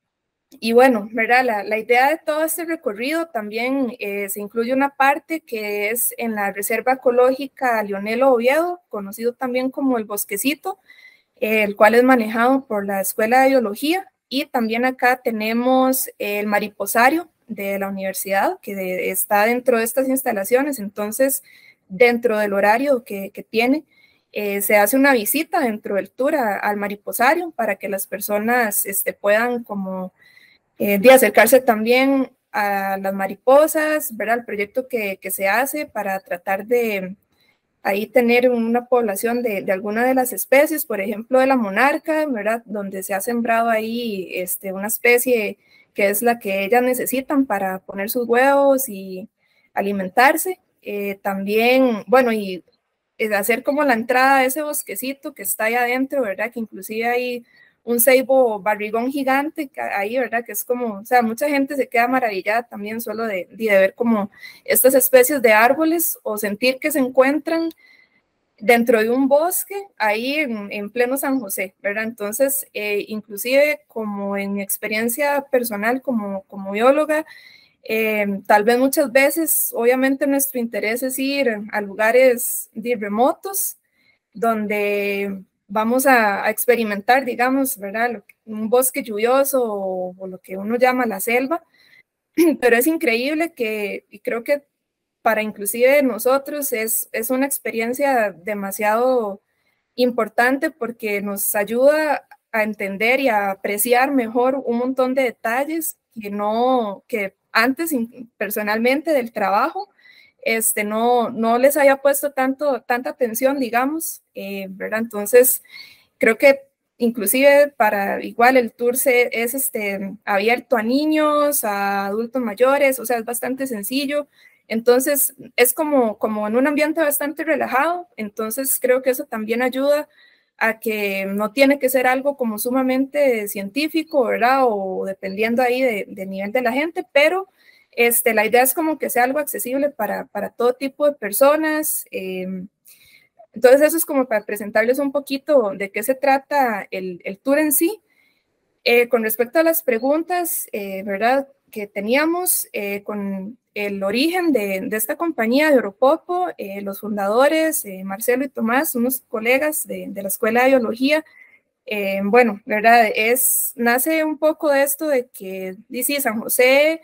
y bueno, ¿verdad? La, la idea de todo este recorrido también eh, se incluye una parte que es en la Reserva Ecológica Leonelo Oviedo, conocido también como el Bosquecito, eh, el cual es manejado por la Escuela de Biología. Y también acá tenemos el mariposario de la universidad, que de, está dentro de estas instalaciones. Entonces, dentro del horario que, que tiene, eh, se hace una visita dentro del tour a, al mariposario para que las personas este, puedan como eh, de acercarse también a las mariposas, ver el proyecto que, que se hace para tratar de ahí tener una población de, de alguna de las especies, por ejemplo, de la monarca, ¿verdad? Donde se ha sembrado ahí este, una especie que es la que ellas necesitan para poner sus huevos y alimentarse. Eh, también, bueno, y hacer como la entrada a ese bosquecito que está ahí adentro, ¿verdad? Que inclusive hay un ceibo barrigón gigante ahí, ¿verdad? Que es como, o sea, mucha gente se queda maravillada también solo de, de ver como estas especies de árboles o sentir que se encuentran dentro de un bosque ahí en, en pleno San José, ¿verdad? Entonces, eh, inclusive como en mi experiencia personal como, como bióloga, eh, tal vez muchas veces, obviamente nuestro interés es ir a lugares de remotos donde vamos a, a experimentar, digamos, ¿verdad? Un bosque lluvioso o, o lo que uno llama la selva, pero es increíble que, y creo que para inclusive nosotros es, es una experiencia demasiado importante porque nos ayuda a entender y a apreciar mejor un montón de detalles que no, que antes personalmente del trabajo, este, no, no les haya puesto tanto, tanta atención, digamos, eh, ¿verdad? Entonces, creo que inclusive para igual el tour se, es este, abierto a niños, a adultos mayores, o sea, es bastante sencillo. Entonces, es como, como en un ambiente bastante relajado. Entonces, creo que eso también ayuda a que no tiene que ser algo como sumamente científico, ¿verdad? O dependiendo ahí de, de nivel de la gente, pero este, la idea es como que sea algo accesible para, para todo tipo de personas. Eh, entonces, eso es como para presentarles un poquito de qué se trata el, el tour en sí. Eh, con respecto a las preguntas, eh, ¿verdad? Que teníamos eh, con el origen de, de esta compañía de Oropopo, eh, los fundadores, eh, Marcelo y Tomás, unos colegas de, de la Escuela de Biología, eh, bueno, ¿verdad? Es, nace un poco de esto de que, dice, San José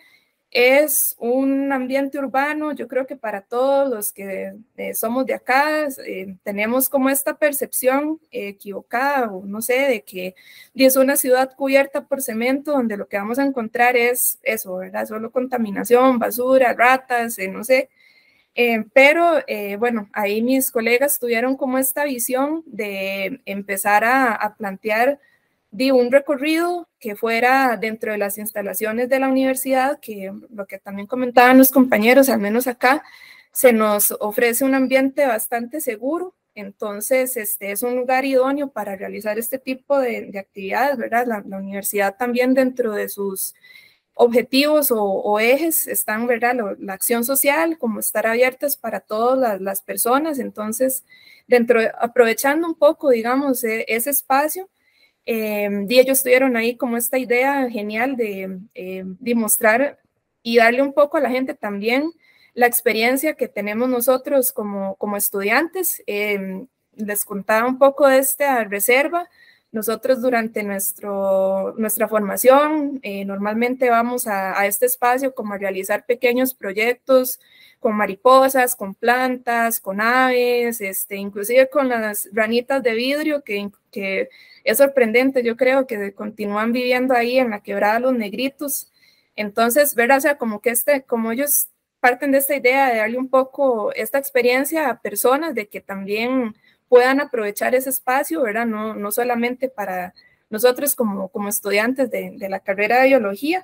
es un ambiente urbano. Yo creo que para todos los que eh, somos de acá, eh, tenemos como esta percepción eh, equivocada, o no sé, de que es una ciudad cubierta por cemento, donde lo que vamos a encontrar es eso, ¿verdad? Solo contaminación, basura, ratas, eh, no sé. Eh, pero eh, bueno, ahí mis colegas tuvieron como esta visión de empezar a, a plantear de un recorrido que fuera dentro de las instalaciones de la universidad, que lo que también comentaban los compañeros, al menos acá, se nos ofrece un ambiente bastante seguro. Entonces, este es un lugar idóneo para realizar este tipo de, de actividades, ¿verdad? La, la universidad también dentro de sus objetivos o, o ejes están, ¿verdad? Lo, la acción social, como estar abiertas para todas las, las personas. Entonces, dentro, aprovechando un poco, digamos, e, ese espacio, Eh, y ellos tuvieron ahí como esta idea genial de, eh, de mostrar y darle un poco a la gente también la experiencia que tenemos nosotros como, como estudiantes. Eh, les contaba un poco de esta reserva. Nosotros durante nuestro, nuestra formación eh, normalmente vamos a, a este espacio como a realizar pequeños proyectos con mariposas, con plantas, con aves, este, inclusive con las ranitas de vidrio que, que es sorprendente, yo creo que continúan viviendo ahí en la quebrada Los Negritos. Entonces, ver, o sea, como que este, como ellos parten de esta idea de darle un poco esta experiencia a personas de que también puedan aprovechar ese espacio, ¿verdad? No, no solamente para nosotros como, como estudiantes de, de la carrera de biología.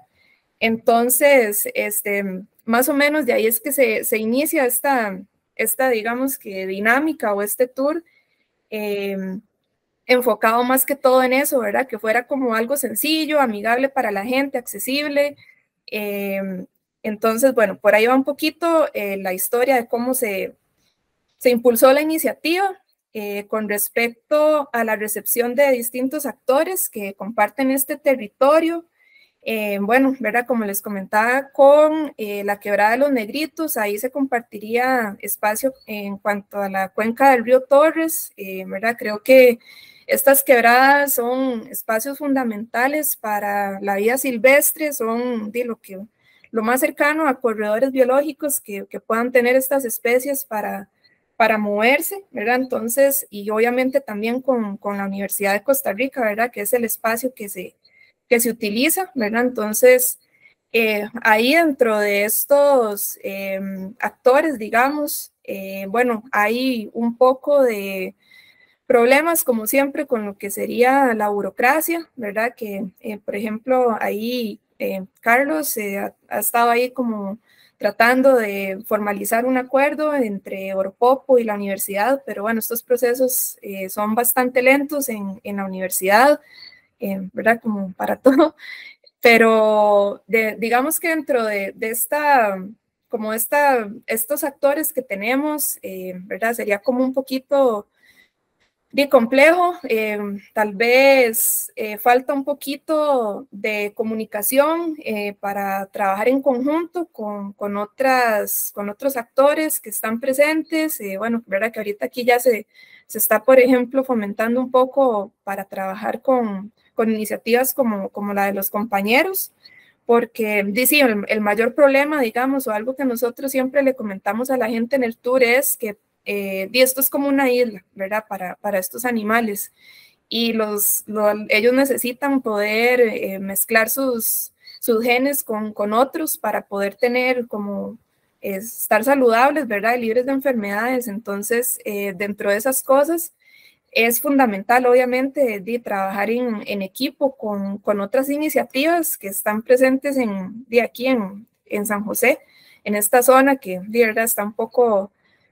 Entonces, este, más o menos de ahí es que se, se inicia esta, esta, digamos que dinámica o este tour, eh, enfocado más que todo en eso, ¿verdad? Que fuera como algo sencillo, amigable para la gente, accesible, eh, Entonces, bueno, por ahí va un poquito eh, la historia de cómo se, se impulsó la iniciativa eh, con respecto a la recepción de distintos actores que comparten este territorio. Eh, bueno, ¿verdad? Como les comentaba, con eh, la Quebrada de los Negritos, ahí se compartiría espacio en cuanto a la cuenca del río Torres, eh, ¿verdad? Creo que estas quebradas son espacios fundamentales para la vida silvestre, son de lo, que, lo más cercano a corredores biológicos que, que puedan tener estas especies para, para moverse, ¿verdad? Entonces, y obviamente también con, con la Universidad de Costa Rica, ¿verdad? Que es el espacio que se que se utiliza, ¿verdad? Entonces, eh, ahí dentro de estos eh, actores, digamos, eh, bueno, hay un poco de problemas, como siempre, con lo que sería la burocracia, ¿verdad? Que, eh, por ejemplo, ahí eh, Carlos eh, ha, ha estado ahí como tratando de formalizar un acuerdo entre Oropopo y la universidad, pero bueno, estos procesos eh, son bastante lentos en, en la universidad, Eh, ¿verdad? Como para todo, pero de, digamos que dentro de, de esta, como esta, estos actores que tenemos, eh, ¿verdad? Sería como un poquito de complejo, eh, tal vez eh, falta un poquito de comunicación eh, para trabajar en conjunto con, con, otras, con otros actores que están presentes, eh, bueno, verdad que ahorita aquí ya se, se está, por ejemplo, fomentando un poco para trabajar con, con iniciativas como, como la de los compañeros, porque sí, el, el mayor problema, digamos, o algo que nosotros siempre le comentamos a la gente en el tour es que Eh, y esto es como una isla, ¿verdad? Para, para estos animales. Y los, lo, ellos necesitan poder eh, mezclar sus, sus genes con, con otros para poder tener como eh, estar saludables, ¿verdad? Libres de enfermedades. Entonces, eh, dentro de esas cosas, es fundamental, obviamente, de trabajar en, en equipo con, con otras iniciativas que están presentes en, de aquí en, en San José, en esta zona que, de verdad, está un poco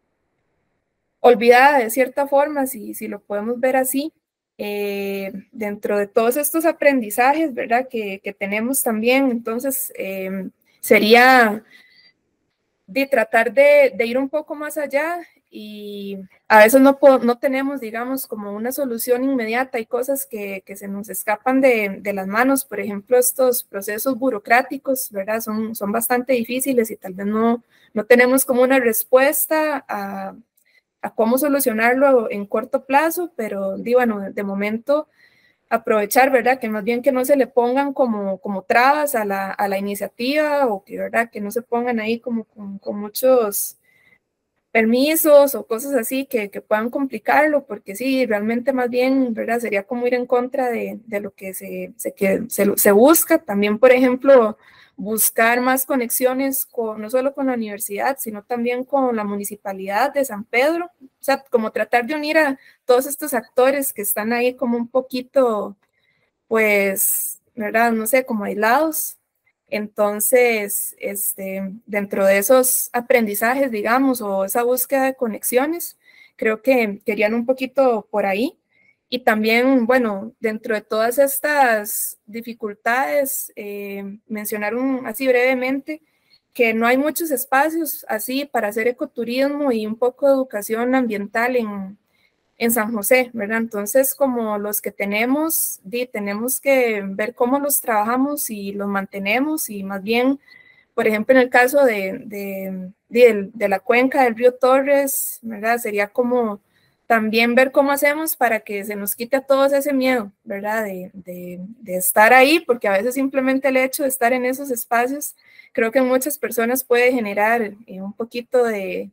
olvidada de cierta forma, si, si lo podemos ver así, eh, dentro de todos estos aprendizajes, ¿verdad? Que, que tenemos también, entonces, eh, sería de tratar de, de ir un poco más allá y a veces no, no tenemos, digamos, como una solución inmediata, hay cosas que, que se nos escapan de, de las manos, por ejemplo, estos procesos burocráticos, ¿verdad? Son, son bastante difíciles y tal vez no, no tenemos como una respuesta a a cómo solucionarlo en corto plazo, pero di, bueno, de momento aprovechar, ¿verdad? Que más bien que no se le pongan como, como trabas a la, a la iniciativa o que, ¿verdad? Que no se pongan ahí como con, con muchos permisos o cosas así que, que puedan complicarlo, porque sí, realmente más bien, ¿verdad? Sería como ir en contra de, de lo que, se, se, que se, se busca. También, por ejemplo, buscar más conexiones con, no solo con la universidad, sino también con la municipalidad de San Pedro. O sea, como tratar de unir a todos estos actores que están ahí como un poquito, pues, ¿verdad? No sé, como aislados. Entonces, este, dentro de esos aprendizajes, digamos, o esa búsqueda de conexiones, creo que querían un poquito por ahí. Y también, bueno, dentro de todas estas dificultades, eh, mencionaron así brevemente que no hay muchos espacios así para hacer ecoturismo y un poco de educación ambiental en, en San José, ¿verdad? Entonces, como los que tenemos, di, tenemos que ver cómo los trabajamos y los mantenemos y más bien, por ejemplo, en el caso de, de, de, de la cuenca del río Torres, ¿verdad? Sería como también ver cómo hacemos para que se nos quite a todos ese miedo, ¿verdad? De, de, de estar ahí, porque a veces simplemente el hecho de estar en esos espacios, creo que en muchas personas puede generar eh, un poquito de,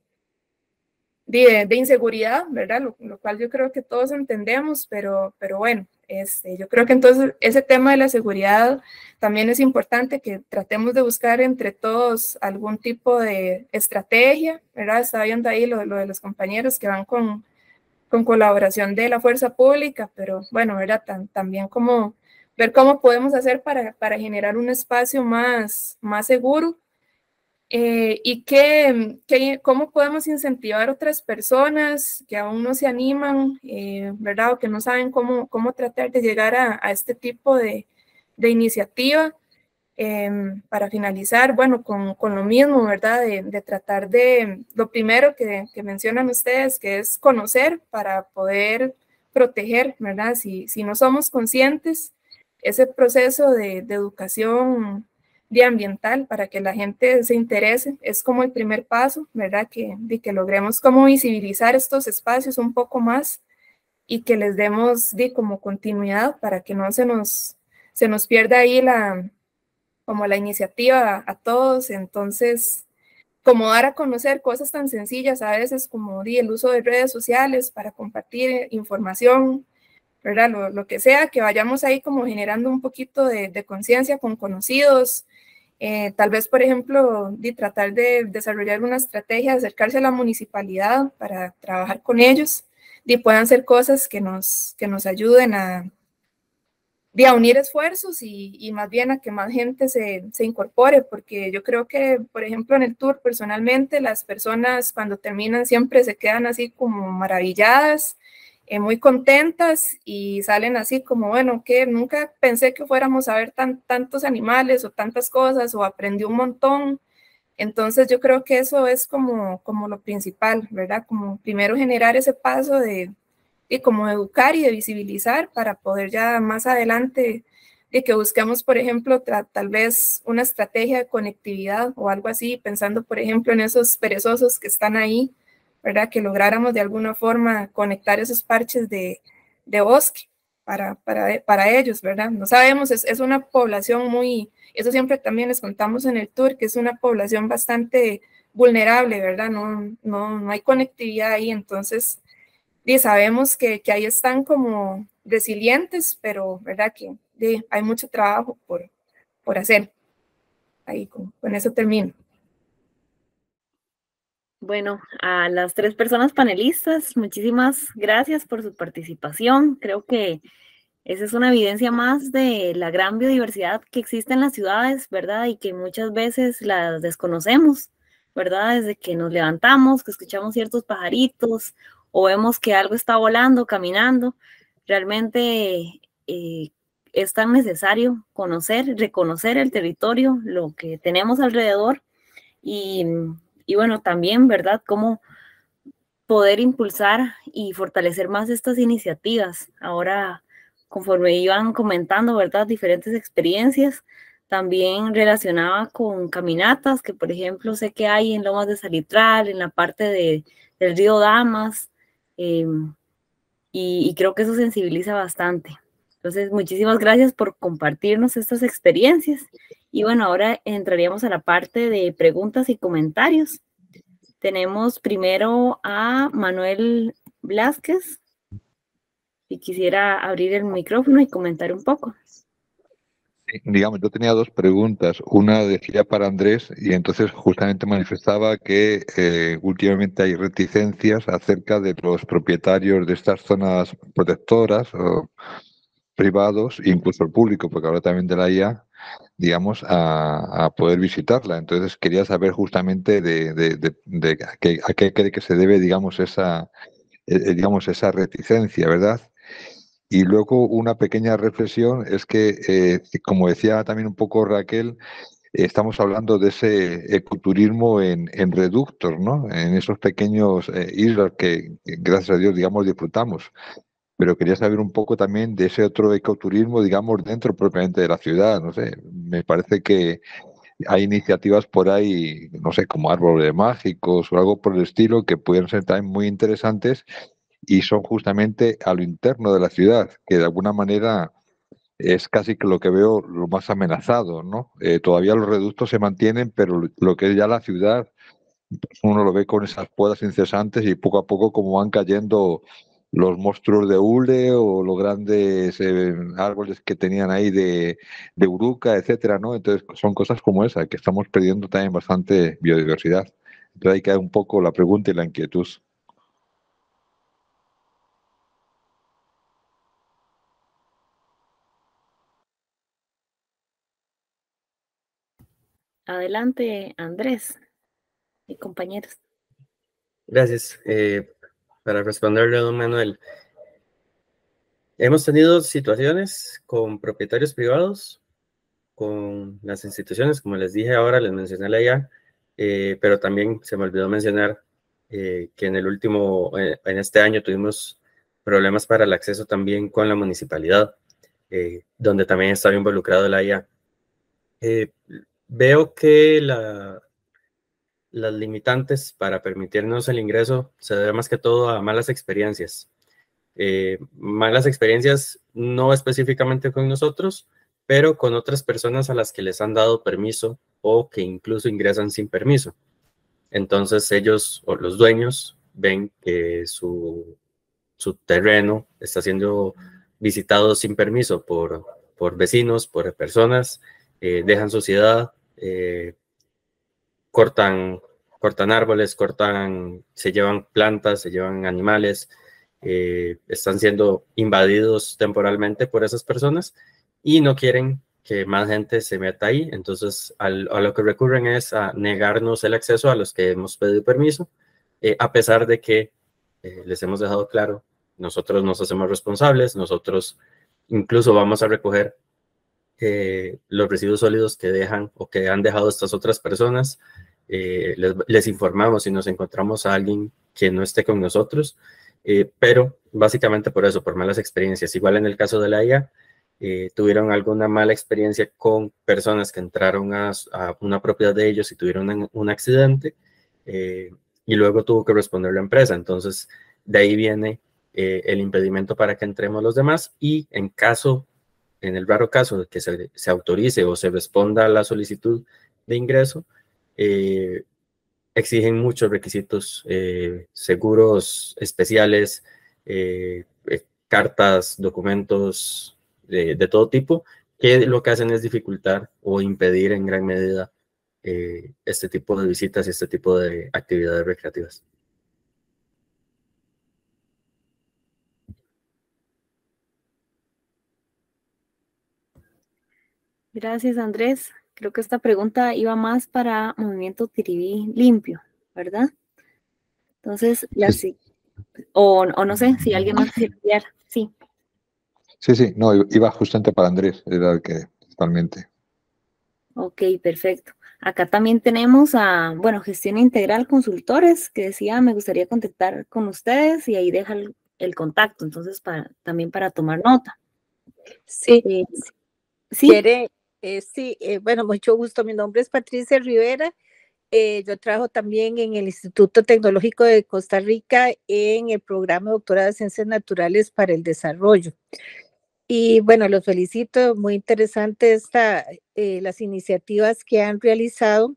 de, de inseguridad, ¿verdad? Lo, lo cual yo creo que todos entendemos, pero, pero bueno, este, yo creo que entonces ese tema de la seguridad también es importante que tratemos de buscar entre todos algún tipo de estrategia, ¿verdad? Estaba viendo ahí lo, lo de los compañeros que van con con colaboración de la fuerza pública, pero bueno, era tan, también como ver cómo podemos hacer para, para generar un espacio más, más seguro eh, y que, que, cómo podemos incentivar a otras personas que aún no se animan, eh, ¿verdad? O que no saben cómo, cómo tratar de llegar a, a este tipo de, de iniciativa. Eh, para finalizar, bueno, con, con lo mismo, ¿verdad? De, de tratar de, lo primero que, que mencionan ustedes, que es conocer para poder proteger, ¿verdad? Si, si no somos conscientes, ese proceso de, de educación de ambiental para que la gente se interese es como el primer paso, ¿verdad? Que, de que logremos como visibilizar estos espacios un poco más y que les demos de, como continuidad para que no se nos, se nos pierda ahí la como la iniciativa a, a todos. Entonces, como dar a conocer cosas tan sencillas a veces como di, el uso de redes sociales para compartir información, ¿verdad? Lo, lo que sea, que vayamos ahí como generando un poquito de, de conciencia con conocidos, eh, tal vez, por ejemplo, di, tratar de desarrollar una estrategia, de acercarse a la municipalidad para trabajar con ellos, y puedan ser cosas que nos, que nos ayuden a de a unir esfuerzos y, y más bien a que más gente se, se incorpore, porque yo creo que, por ejemplo, en el tour, personalmente, las personas cuando terminan siempre se quedan así como maravilladas, eh, muy contentas y salen así como, bueno, que nunca pensé que fuéramos a ver tan, tantos animales o tantas cosas o aprendí un montón. Entonces yo creo que eso es como, como lo principal, ¿verdad? Como primero generar ese paso de y como educar y de visibilizar para poder ya más adelante de que busquemos, por ejemplo, tal vez una estrategia de conectividad o algo así, pensando, por ejemplo, en esos perezosos que están ahí, ¿verdad? Que lográramos de alguna forma conectar esos parches de, de bosque para, para, para ellos, ¿verdad? No sabemos, es, es una población muy, eso siempre también les contamos en el tour, que es una población bastante vulnerable, ¿verdad? No, no, no hay conectividad ahí, entonces y sabemos que, que ahí están como resilientes, pero verdad que de, hay mucho trabajo por, por hacer. Ahí con, con eso termino. Bueno, a las tres personas panelistas, muchísimas gracias por su participación. Creo que esa es una evidencia más de la gran biodiversidad que existe en las ciudades, ¿verdad? Y que muchas veces las desconocemos, ¿verdad? Desde que nos levantamos, que escuchamos ciertos pajaritos o vemos que algo está volando, caminando. Realmente eh, es tan necesario conocer, reconocer el territorio, lo que tenemos alrededor y, y bueno, también, ¿verdad? Cómo poder impulsar y fortalecer más estas iniciativas. Ahora, conforme iban comentando, ¿verdad? Diferentes experiencias, también relacionaba con caminatas, que por ejemplo sé que hay en Lomas de Salitral, en la parte de, del río Damas, eh, y, y creo que eso sensibiliza bastante. Entonces, muchísimas gracias por compartirnos estas experiencias. Y bueno, ahora entraríamos a la parte de preguntas y comentarios. Tenemos primero a Manuel Blázquez, si quisiera abrir el micrófono y comentar un poco. Sí, digamos, yo tenía dos preguntas. Una decía para Andrés y entonces justamente manifestaba que eh, últimamente hay reticencias acerca de los propietarios de estas zonas protectoras o privados, incluso el público, porque ahora también de la I A, digamos, a, a poder visitarla. Entonces quería saber justamente de, de, de, de a, qué, a qué cree que se debe, digamos, esa, eh, digamos, esa reticencia, ¿verdad? Y luego una pequeña reflexión es que, eh, como decía también un poco Raquel, eh, estamos hablando de ese ecoturismo en, en reductos, ¿no? En esos pequeños eh, islas que, que, gracias a Dios, digamos, disfrutamos. Pero quería saber un poco también de ese otro ecoturismo, digamos, dentro propiamente de la ciudad. No sé, me parece que hay iniciativas por ahí, no sé, como árboles mágicos o algo por el estilo, que pueden ser también muy interesantes y son justamente a lo interno de la ciudad, que de alguna manera es casi que lo que veo lo más amenazado, ¿no? Eh, todavía los reductos se mantienen, pero lo que es ya la ciudad, uno lo ve con esas podas incesantes y poco a poco como van cayendo los monstruos de hule o los grandes eh, árboles que tenían ahí de, de uruca, etcétera, ¿no? Entonces son cosas como esa, que estamos perdiendo también bastante biodiversidad. Entonces ahí cae un poco la pregunta y la inquietud. Adelante, Andrés y compañeros. Gracias. Eh, para responderle a don Manuel, hemos tenido situaciones con propietarios privados con las instituciones, como les dije ahora, les mencioné la I A, eh, pero también se me olvidó mencionar eh, que en el último, eh, en este año tuvimos problemas para el acceso también con la municipalidad, eh, donde también estaba involucrado la I A. Eh, veo que la, las limitantes para permitirnos el ingreso se debe más que todo a malas experiencias. Eh, malas experiencias no específicamente con nosotros, pero con otras personas a las que les han dado permiso o que incluso ingresan sin permiso. Entonces ellos o los dueños ven que su, su terreno está siendo visitado sin permiso por, por vecinos, por personas, eh, dejan suciedad, eh, cortan, cortan árboles, cortan, se llevan plantas, se llevan animales, eh, están siendo invadidos temporalmente por esas personas y no quieren que más gente se meta ahí. Entonces, al, a lo que recurren es a negarnos el acceso a los que hemos pedido permiso, eh, a pesar de que eh, les hemos dejado claro, nosotros nos hacemos responsables, nosotros incluso vamos a recoger eh, los residuos sólidos que dejan o que han dejado estas otras personas. Eh, les, les informamos si nos encontramos a alguien que no esté con nosotros, eh, pero básicamente por eso, por malas experiencias. Igual en el caso de la I A, eh, tuvieron alguna mala experiencia con personas que entraron a, a una propiedad de ellos y tuvieron un, un accidente, eh, y luego tuvo que responder la empresa. Entonces, de ahí viene eh, el impedimento para que entremos los demás, y en caso, en el raro caso de que se, se autorice o se responda a la solicitud de ingreso, eh, exigen muchos requisitos, eh, seguros especiales, eh, eh, cartas, documentos de, de todo tipo, que lo que hacen es dificultar o impedir en gran medida eh, este tipo de visitas y este tipo de actividades recreativas. Gracias, Andrés. Creo que esta pregunta iba más para Movimiento Tiribí Limpio, ¿verdad? Entonces, la, sí. o, o no sé si alguien más quiere enviar. Sí. Sí, sí, no, iba justamente para Andrés, era el que totalmente. Ok, perfecto. Acá también tenemos a, bueno, Gestión Integral Consultores, que decía, me gustaría contactar con ustedes, y ahí deja el, el contacto, entonces para, también para tomar nota. Sí, eh, sí. Quiere, eh, sí, eh, bueno, mucho gusto. Mi nombre es Patricia Rivera. Eh, yo trabajo también en el Instituto Tecnológico de Costa Rica en el programa de Doctorado de Ciencias Naturales para el Desarrollo. Y bueno, los felicito, muy interesante esta, eh, las iniciativas que han realizado.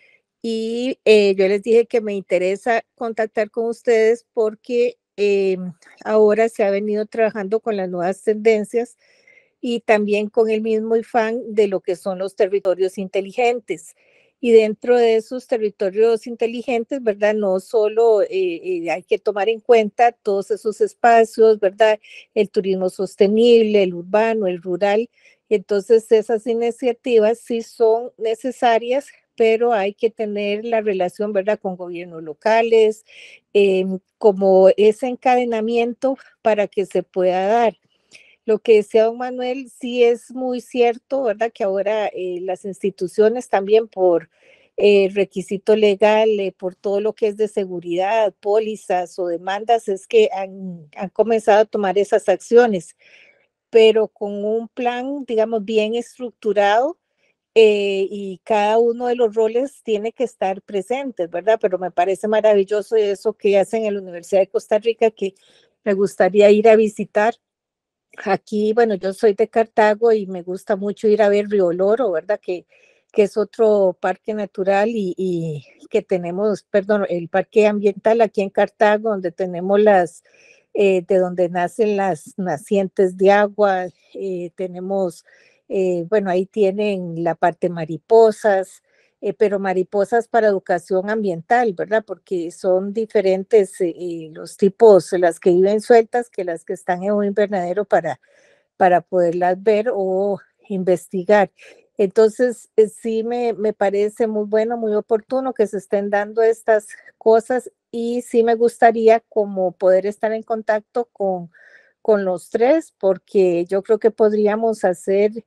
Y eh, yo les dije que me interesa contactar con ustedes porque eh, ahora se ha venido trabajando con las nuevas tendencias y también con el mismo afán de lo que son los territorios inteligentes. Y dentro de esos territorios inteligentes, ¿verdad? No solo eh, eh, hay que tomar en cuenta todos esos espacios, ¿verdad? El turismo sostenible, el urbano, el rural. Entonces, esas iniciativas sí son necesarias, pero hay que tener la relación, ¿verdad?, con gobiernos locales, eh, como ese encadenamiento para que se pueda dar. Lo que decía don Manuel sí es muy cierto, ¿verdad? Que ahora eh, las instituciones también por eh, requisito legal, eh, por todo lo que es de seguridad, pólizas o demandas, es que han, han comenzado a tomar esas acciones, pero con un plan, digamos, bien estructurado, eh, y cada uno de los roles tiene que estar presentes, ¿verdad? Pero me parece maravilloso eso que hacen en la Universidad de Costa Rica, que me gustaría ir a visitar. Aquí, bueno, yo soy de Cartago y me gusta mucho ir a ver Río Loro, ¿verdad? Que, que es otro parque natural y, y que tenemos, perdón, el parque ambiental aquí en Cartago, donde tenemos las, eh, de donde nacen las nacientes de agua, eh, tenemos, eh, bueno, ahí tienen la parte mariposas, eh, pero mariposas para educación ambiental, ¿verdad? Porque son diferentes eh, los tipos, las que viven sueltas que las que están en un invernadero para, para poderlas ver o investigar. Entonces, eh, sí me, me parece muy bueno, muy oportuno que se estén dando estas cosas, y sí me gustaría como poder estar en contacto con, con los tres, porque yo creo que podríamos hacer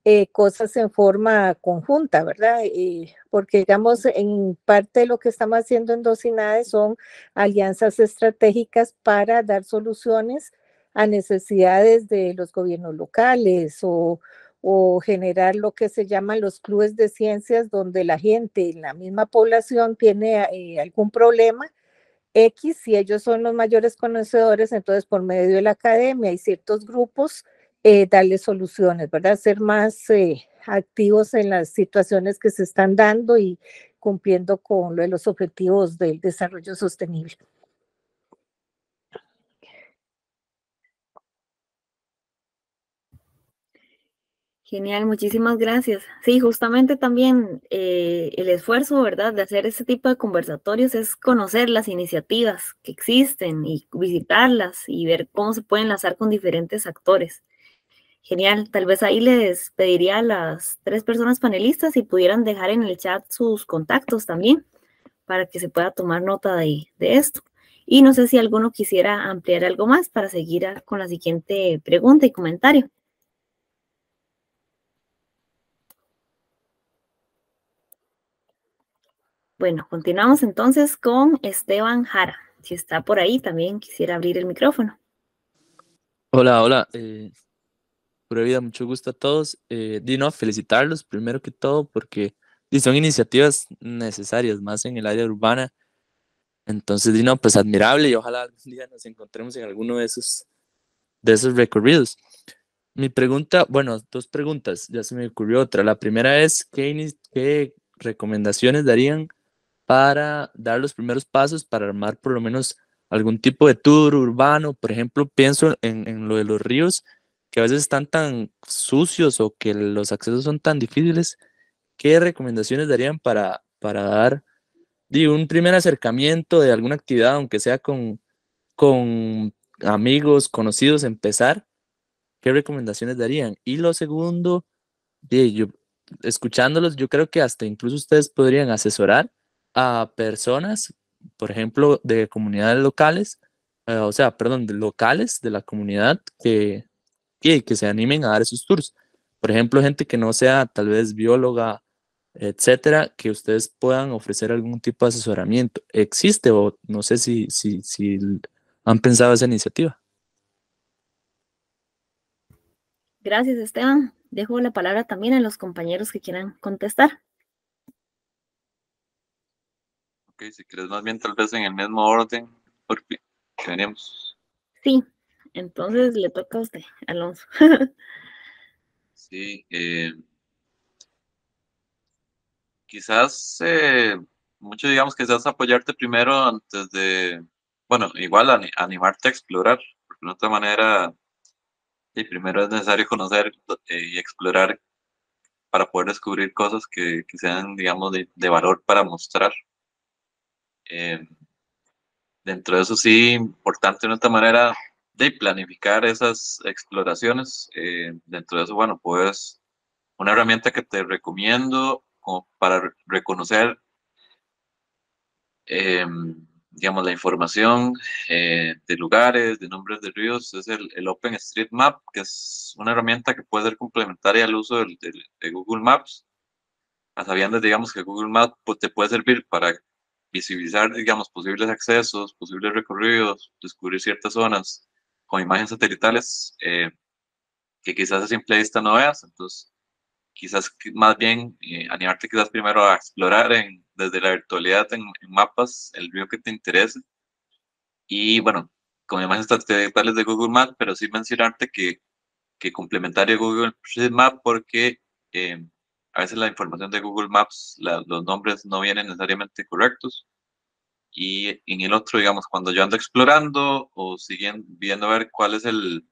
eh, cosas en forma conjunta, ¿verdad? Eh, porque digamos, en parte de lo que estamos haciendo en Docinade son alianzas estratégicas para dar soluciones a necesidades de los gobiernos locales o, o generar lo que se llaman los clubes de ciencias, donde la gente en la misma población tiene eh, algún problema X, si ellos son los mayores conocedores, entonces por medio de la academia y ciertos grupos, eh, darles soluciones, ¿verdad? Ser más eh, activos en las situaciones que se están dando y cumpliendo con lo de los objetivos del desarrollo sostenible. Genial, muchísimas gracias. Sí, justamente también eh, el esfuerzo, ¿verdad?, de hacer este tipo de conversatorios es conocer las iniciativas que existen y visitarlas y ver cómo se pueden enlazar con diferentes actores. Genial, tal vez ahí les pediría a las tres personas panelistas si pudieran dejar en el chat sus contactos también para que se pueda tomar nota de, de esto. Y no sé si alguno quisiera ampliar algo más para seguir a, con la siguiente pregunta y comentario. Bueno, continuamos entonces con Esteban Jara. Si está por ahí, también quisiera abrir el micrófono. Hola, hola. Eh, pura vida, mucho gusto a todos. Eh, Dino, felicitarlos primero que todo porque di, son iniciativas necesarias, más en el área urbana. Entonces, Dino, pues admirable y ojalá algún día nos encontremos en alguno de esos, de esos recorridos. Mi pregunta, bueno, dos preguntas, ya se me ocurrió otra. La primera es, ¿qué, ini- qué recomendaciones darían para dar los primeros pasos para armar por lo menos algún tipo de tour urbano? Por ejemplo, pienso en, en lo de los ríos, que a veces están tan sucios o que los accesos son tan difíciles. ¿Qué recomendaciones darían para, para dar di, un primer acercamiento de alguna actividad, aunque sea con, con amigos, conocidos, empezar? ¿Qué recomendaciones darían? Y lo segundo, di, yo, escuchándolos, yo creo que hasta incluso ustedes podrían asesorar a personas, por ejemplo, de comunidades locales, eh, o sea, perdón, de locales de la comunidad que, que, que se animen a dar esos tours. Por ejemplo, gente que no sea tal vez bióloga, etcétera, que ustedes puedan ofrecer algún tipo de asesoramiento. ¿Existe o no sé si, si, si han pensado esa iniciativa? Gracias, Esteban. Dejo la palabra también a los compañeros que quieran contestar. Ok, si quieres más bien tal vez en el mismo orden, porque que venimos. Sí, entonces le toca a usted, Alonso. Sí, eh, quizás eh, mucho digamos que quizás apoyarte primero antes de, bueno, igual ani- animarte a explorar, porque de otra manera, sí, primero es necesario conocer eh, y explorar para poder descubrir cosas que, que sean, digamos, de, de valor para mostrar. Eh, Dentro de eso sí, importante de otra manera de planificar esas exploraciones. Eh, dentro de eso, bueno, pues una herramienta que te recomiendo como para re- reconocer, eh, digamos, la información eh, de lugares, de nombres de ríos, es el, el OpenStreetMap, que es una herramienta que puede ser complementaria al uso del- del- de Google Maps. A sabiendas, digamos, que Google Maps pues, te puede servir para visibilizar, digamos, posibles accesos, posibles recorridos, descubrir ciertas zonas con imágenes satelitales eh, que quizás a simple vista no veas. Entonces, quizás que- más bien eh, animarte quizás primero a explorar en, desde la virtualidad en, en mapas el río que te interese. Y bueno, con imágenes satelitales de Google Maps, pero sí mencionarte que, que complementario a Google Street Map porque eh, a veces la información de Google Maps, la- los nombres no vienen necesariamente correctos. Y en el otro, digamos, cuando yo ando explorando o siguiendo, viendo a ver cuál es el,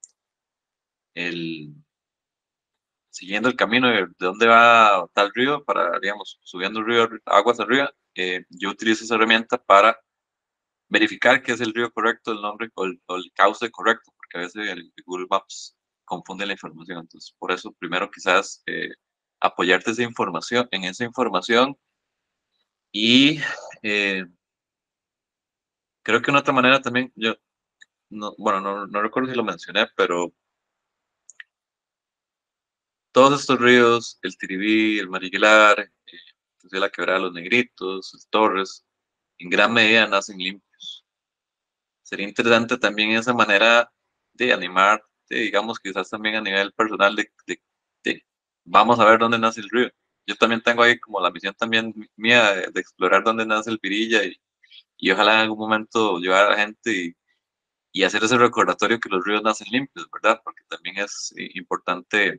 el siguiendo el camino de, de dónde va tal río, para, digamos, subiendo el río aguas arriba, eh, yo utilizo esa herramienta para verificar que es el río correcto, el nombre o el, o el cauce correcto, porque a veces el Google Maps confunde la información. Entonces, por eso, primero quizás eh, apoyarte esa información, en esa información y eh, creo que una otra manera también, yo, no, bueno, no, no recuerdo si lo mencioné, pero todos estos ríos, el Tiribí, el Mariguelar, eh, la Quebrada de los Negritos, el Torres, en gran medida nacen limpios. Sería interesante también esa manera de animar, de, digamos, quizás también a nivel personal, de, de, de vamos a ver dónde nace el río. Yo también tengo ahí como la misión también mía de, de explorar dónde nace el Virilla y, y ojalá en algún momento llevar a la gente y, y hacer ese recordatorio que los ríos nacen limpios, ¿verdad? Porque también es importante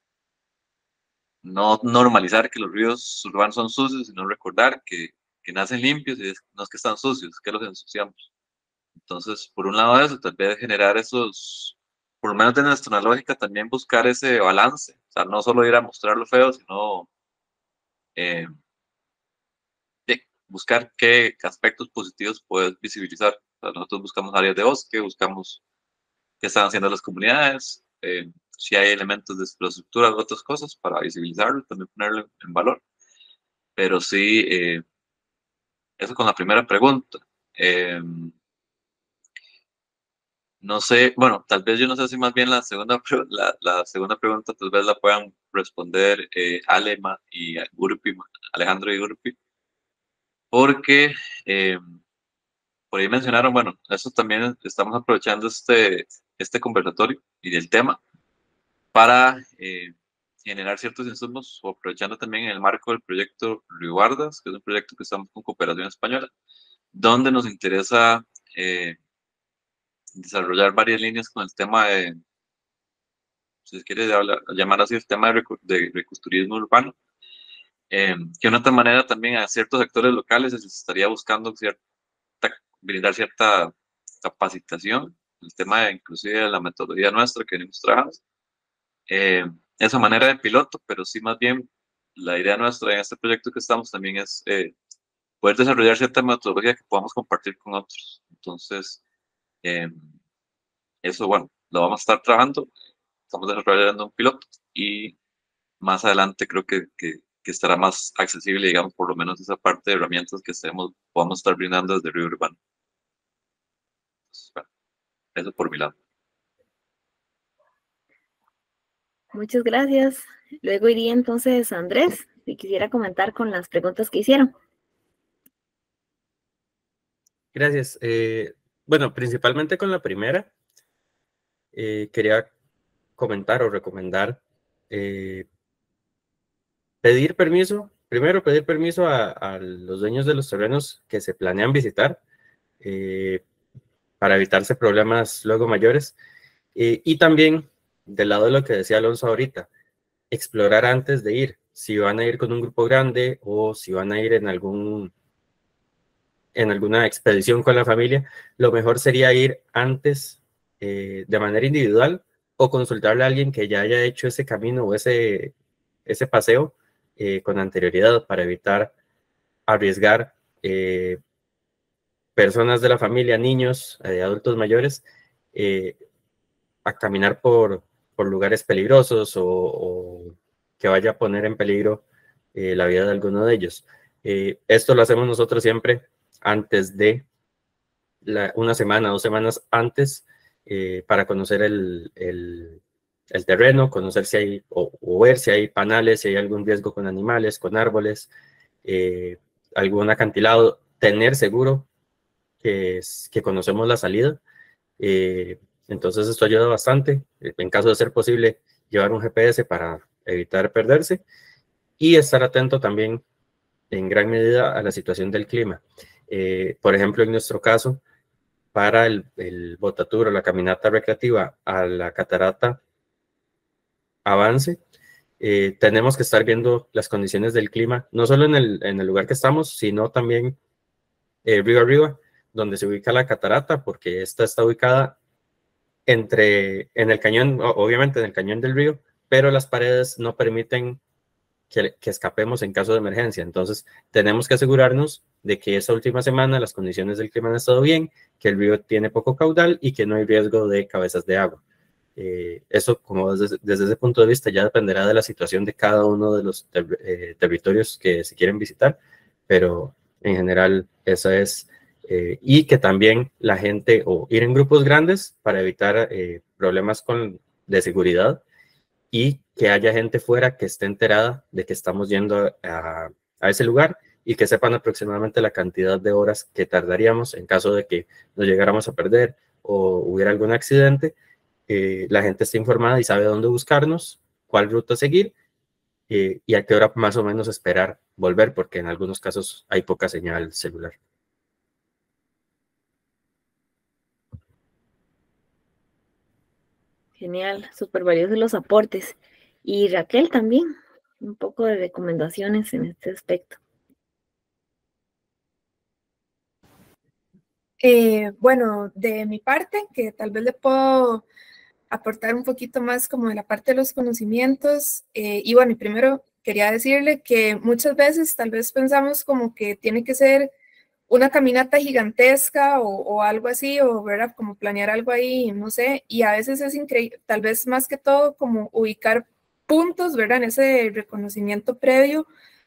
no normalizar que los ríos urbanos son sucios, sino recordar que, que nacen limpios y es, no es que están sucios, es que los ensuciamos. Entonces, por un lado eso, tal vez generar esos, por lo menos de nuestra lógica, también buscar ese balance, o sea, no solo ir a mostrar lo feo, sino eh, de buscar qué aspectos positivos puedes visibilizar. O sea, nosotros buscamos áreas de bosque, buscamos qué están haciendo las comunidades, eh, si hay elementos de infraestructura u otras cosas para visibilizarlo, también ponerlo en valor. Pero sí, eh, eso con la primera pregunta. Eh, no sé, bueno, tal vez yo no sé si más bien la segunda, la, la segunda pregunta tal vez la puedan responder eh, Alema y Urpi, Alejandro y Urpi, porque eh, por ahí mencionaron, bueno, eso también estamos aprovechando este, este conversatorio y del tema para eh, generar ciertos insumos, o aprovechando también el marco del proyecto Río Guardas, que es un proyecto que estamos con Cooperación Española, donde nos interesa eh, desarrollar varias líneas con el tema de, si se quiere hablar, llamar así, el tema de, de ecoturismo urbano, eh, que de otra manera también a ciertos sectores locales se les estaría buscando cierta, brindar cierta capacitación, el tema de, inclusive de la metodología nuestra que venimos trabajando, eh, esa manera de piloto, pero sí más bien la idea nuestra en este proyecto que estamos también es eh, poder desarrollar cierta metodología que podamos compartir con otros. Entonces, eh, eso, bueno, lo vamos a estar trabajando, estamos desarrollando un piloto y más adelante creo que, que, que estará más accesible, digamos, por lo menos esa parte de herramientas que estemos, podamos estar brindando desde Río Urbano. Entonces, bueno, eso por mi lado. Muchas gracias. Luego iría entonces a Andrés, si quisiera comentar con las preguntas que hicieron. Gracias. Eh, bueno, principalmente con la primera, eh, quería comentar o recomendar eh, pedir permiso, primero pedir permiso a, a los dueños de los terrenos que se planean visitar eh, para evitarse problemas luego mayores. Eh, y también, del lado de lo que decía Alonso ahorita, explorar antes de ir, si van a ir con un grupo grande o si van a ir en algún en alguna expedición con la familia, lo mejor sería ir antes eh, de manera individual o consultarle a alguien que ya haya hecho ese camino o ese, ese paseo eh, con anterioridad para evitar arriesgar eh, personas de la familia, niños, eh, adultos mayores, eh, a caminar por, por lugares peligrosos o, o que vaya a poner en peligro eh, la vida de alguno de ellos. Eh, esto lo hacemos nosotros siempre antes de la, una semana, dos semanas antes, eh, para conocer el, el, el terreno, conocer si hay, o, o ver si hay panales, si hay algún riesgo con animales, con árboles, eh, algún acantilado, tener seguro que, es, que conocemos la salida. Eh, entonces esto ayuda bastante. En caso de ser posible, llevar un G P S para evitar perderse y estar atento también en gran medida a la situación del clima. Eh, por ejemplo, en nuestro caso, para el, el botatur o la caminata recreativa a la catarata Avance, eh, tenemos que estar viendo las condiciones del clima, no solo en el, en el lugar que estamos, sino también eh, río arriba, donde se ubica la catarata, porque esta está ubicada entre, en el cañón, obviamente en el cañón del río, pero las paredes no permiten que, que escapemos en caso de emergencia. Entonces, tenemos que asegurarnos de que esa última semana las condiciones del clima han estado bien, que el río tiene poco caudal y que no hay riesgo de cabezas de agua. Eh, eso, como desde, desde ese punto de vista, ya dependerá de la situación de cada uno de los ter eh, territorios que se quieren visitar, pero en general esa es, eh, y que también la gente, o ir en grupos grandes para evitar eh, problemas con, de seguridad, y que haya gente fuera que esté enterada de que estamos yendo a, a ese lugar y que sepan aproximadamente la cantidad de horas que tardaríamos en caso de que nos llegáramos a perder o hubiera algún accidente. Eh, la gente está informada y sabe dónde buscarnos, cuál ruta seguir eh, y a qué hora más o menos esperar volver, porque en algunos casos hay poca señal celular. Genial, súper valiosos los aportes. Y Raquel también, un poco de recomendaciones en este aspecto. Eh, bueno, de mi parte, que tal vez le puedo aportar un poquito más como de la parte de los conocimientos. Eh, y bueno, y primero quería decirle que muchas veces tal vez pensamos como que tiene que ser una caminata gigantesca o, o algo así, o ¿verdad? Como planear algo ahí, no sé, y a veces es increíble, tal vez más que todo como ubicar puntos, ¿verdad? En ese reconocimiento previo,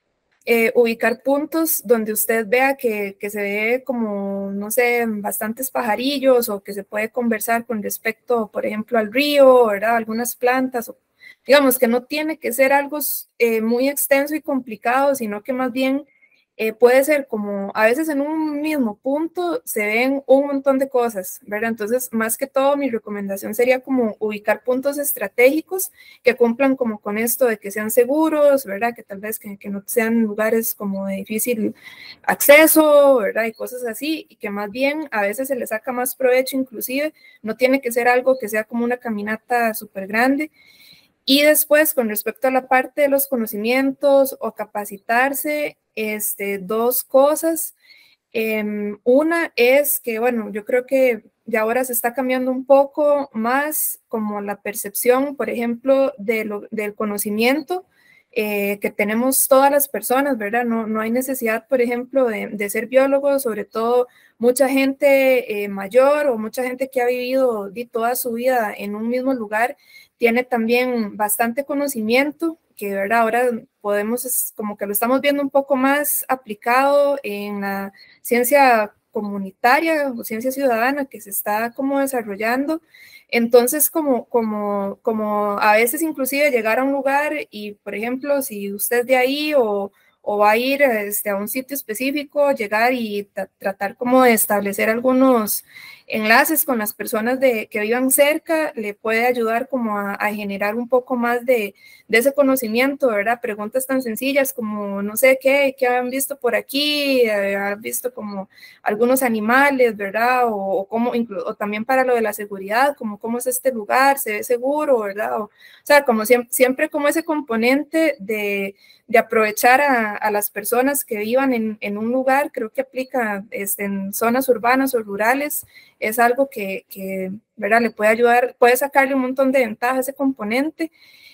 eh, ubicar puntos donde usted vea que, que se ve como, no sé, bastantes pajarillos o que se puede conversar con respecto, por ejemplo, al río, ¿verdad? Algunas plantas, o, digamos que no tiene que ser algo eh, muy extenso y complicado, sino que más bien eh, puede ser como, a veces en un mismo punto se ven un montón de cosas, ¿verdad? Entonces, más que todo, mi recomendación sería como ubicar puntos estratégicos que cumplan como con esto de que sean seguros, ¿verdad? Que tal vez que, que no sean lugares como de difícil acceso, ¿verdad? Y cosas así, y que más bien a veces se le saca más provecho inclusive, no tiene que ser algo que sea como una caminata súper grande. Y después, con respecto a la parte de los conocimientos o capacitarse, este, dos cosas. Eh, una es que, bueno, yo creo que ya ahora se está cambiando un poco más como la percepción, por ejemplo, de lo, del conocimiento eh, que tenemos todas las personas, ¿verdad? No, no hay necesidad, por ejemplo, de, de ser biólogos, sobre todo mucha gente eh, mayor o mucha gente que ha vivido toda su vida en un mismo lugar, tiene también bastante conocimiento que de verdad ahora podemos, como que lo estamos viendo un poco más aplicado en la ciencia comunitaria o ciencia ciudadana que se está como desarrollando. Entonces, como, como, como a veces inclusive llegar a un lugar y, por ejemplo, si usted es de ahí o, o va a ir este, a un sitio específico, llegar y tra tratar como de establecer algunos enlaces con las personas de, que vivan cerca, le puede ayudar como a, a generar un poco más de, de ese conocimiento, ¿verdad? Preguntas tan sencillas como, no sé qué, qué han visto por aquí, eh, han visto como algunos animales, ¿verdad? O, o, cómo, o también para lo de la seguridad, como cómo es este lugar, se ve seguro, ¿verdad? O, o sea, como siempre, siempre como ese componente de, de aprovechar a, a las personas que vivan en, en un lugar, creo que aplica este, en zonas urbanas o rurales, es algo que, que ¿verdad? Le puede ayudar, puede sacarle un montón de ventaja a ese componente.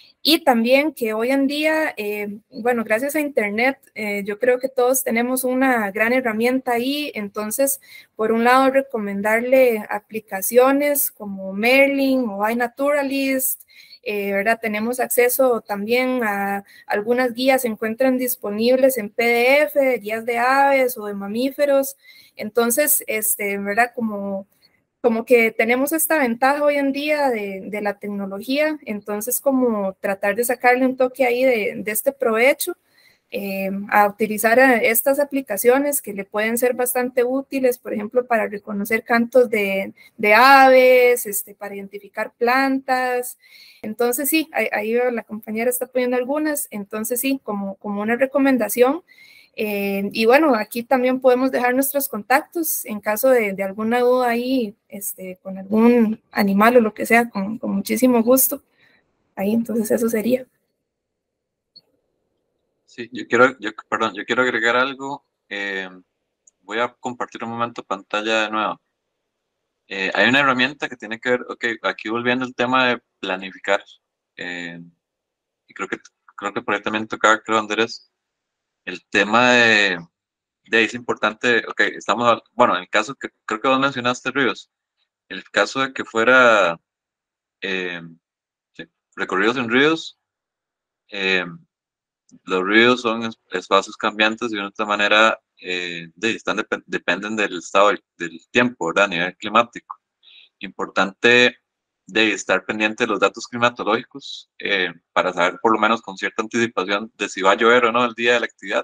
Y también que hoy en día, eh, bueno, gracias a Internet, eh, yo creo que todos tenemos una gran herramienta ahí. Entonces, por un lado, recomendarle aplicaciones como Merlin o iNaturalist, eh, ¿verdad? Tenemos acceso también a algunas guías, se encuentran disponibles en P D F, guías de aves o de mamíferos. Entonces, este, ¿verdad? Como... como que tenemos esta ventaja hoy en día de, de la tecnología, entonces como tratar de sacarle un toque ahí de, de este provecho, eh, a utilizar a estas aplicaciones que le pueden ser bastante útiles, por ejemplo, para reconocer cantos de, de aves, este, para identificar plantas. Entonces sí, ahí, ahí veo, la compañera está poniendo algunas, entonces sí, como, como una recomendación. Eh, y bueno, aquí también podemos dejar nuestros contactos en caso de, de alguna duda ahí, este, con algún animal o lo que sea, con, con muchísimo gusto. Ahí, entonces eso sería. Sí, yo quiero, yo, perdón, yo quiero agregar algo. Eh, voy a compartir un momento pantalla de nuevo. Eh, hay una herramienta que tiene que ver, ok, aquí volviendo al tema de planificar. Eh, y creo que, creo que por ahí también tocaba, creo, Andrés, el tema de, de es importante, ok, estamos, bueno, en el caso que creo que vos mencionaste ríos, el caso de que fuera eh, sí, recorridos en ríos, eh, los ríos son es- espacios cambiantes y de otra manera eh, de, están depen- dependen del estado del, del tiempo, ¿verdad? A nivel climático. Importante de estar pendiente de los datos climatológicos eh, para saber por lo menos con cierta anticipación de si va a llover o no el día de la actividad,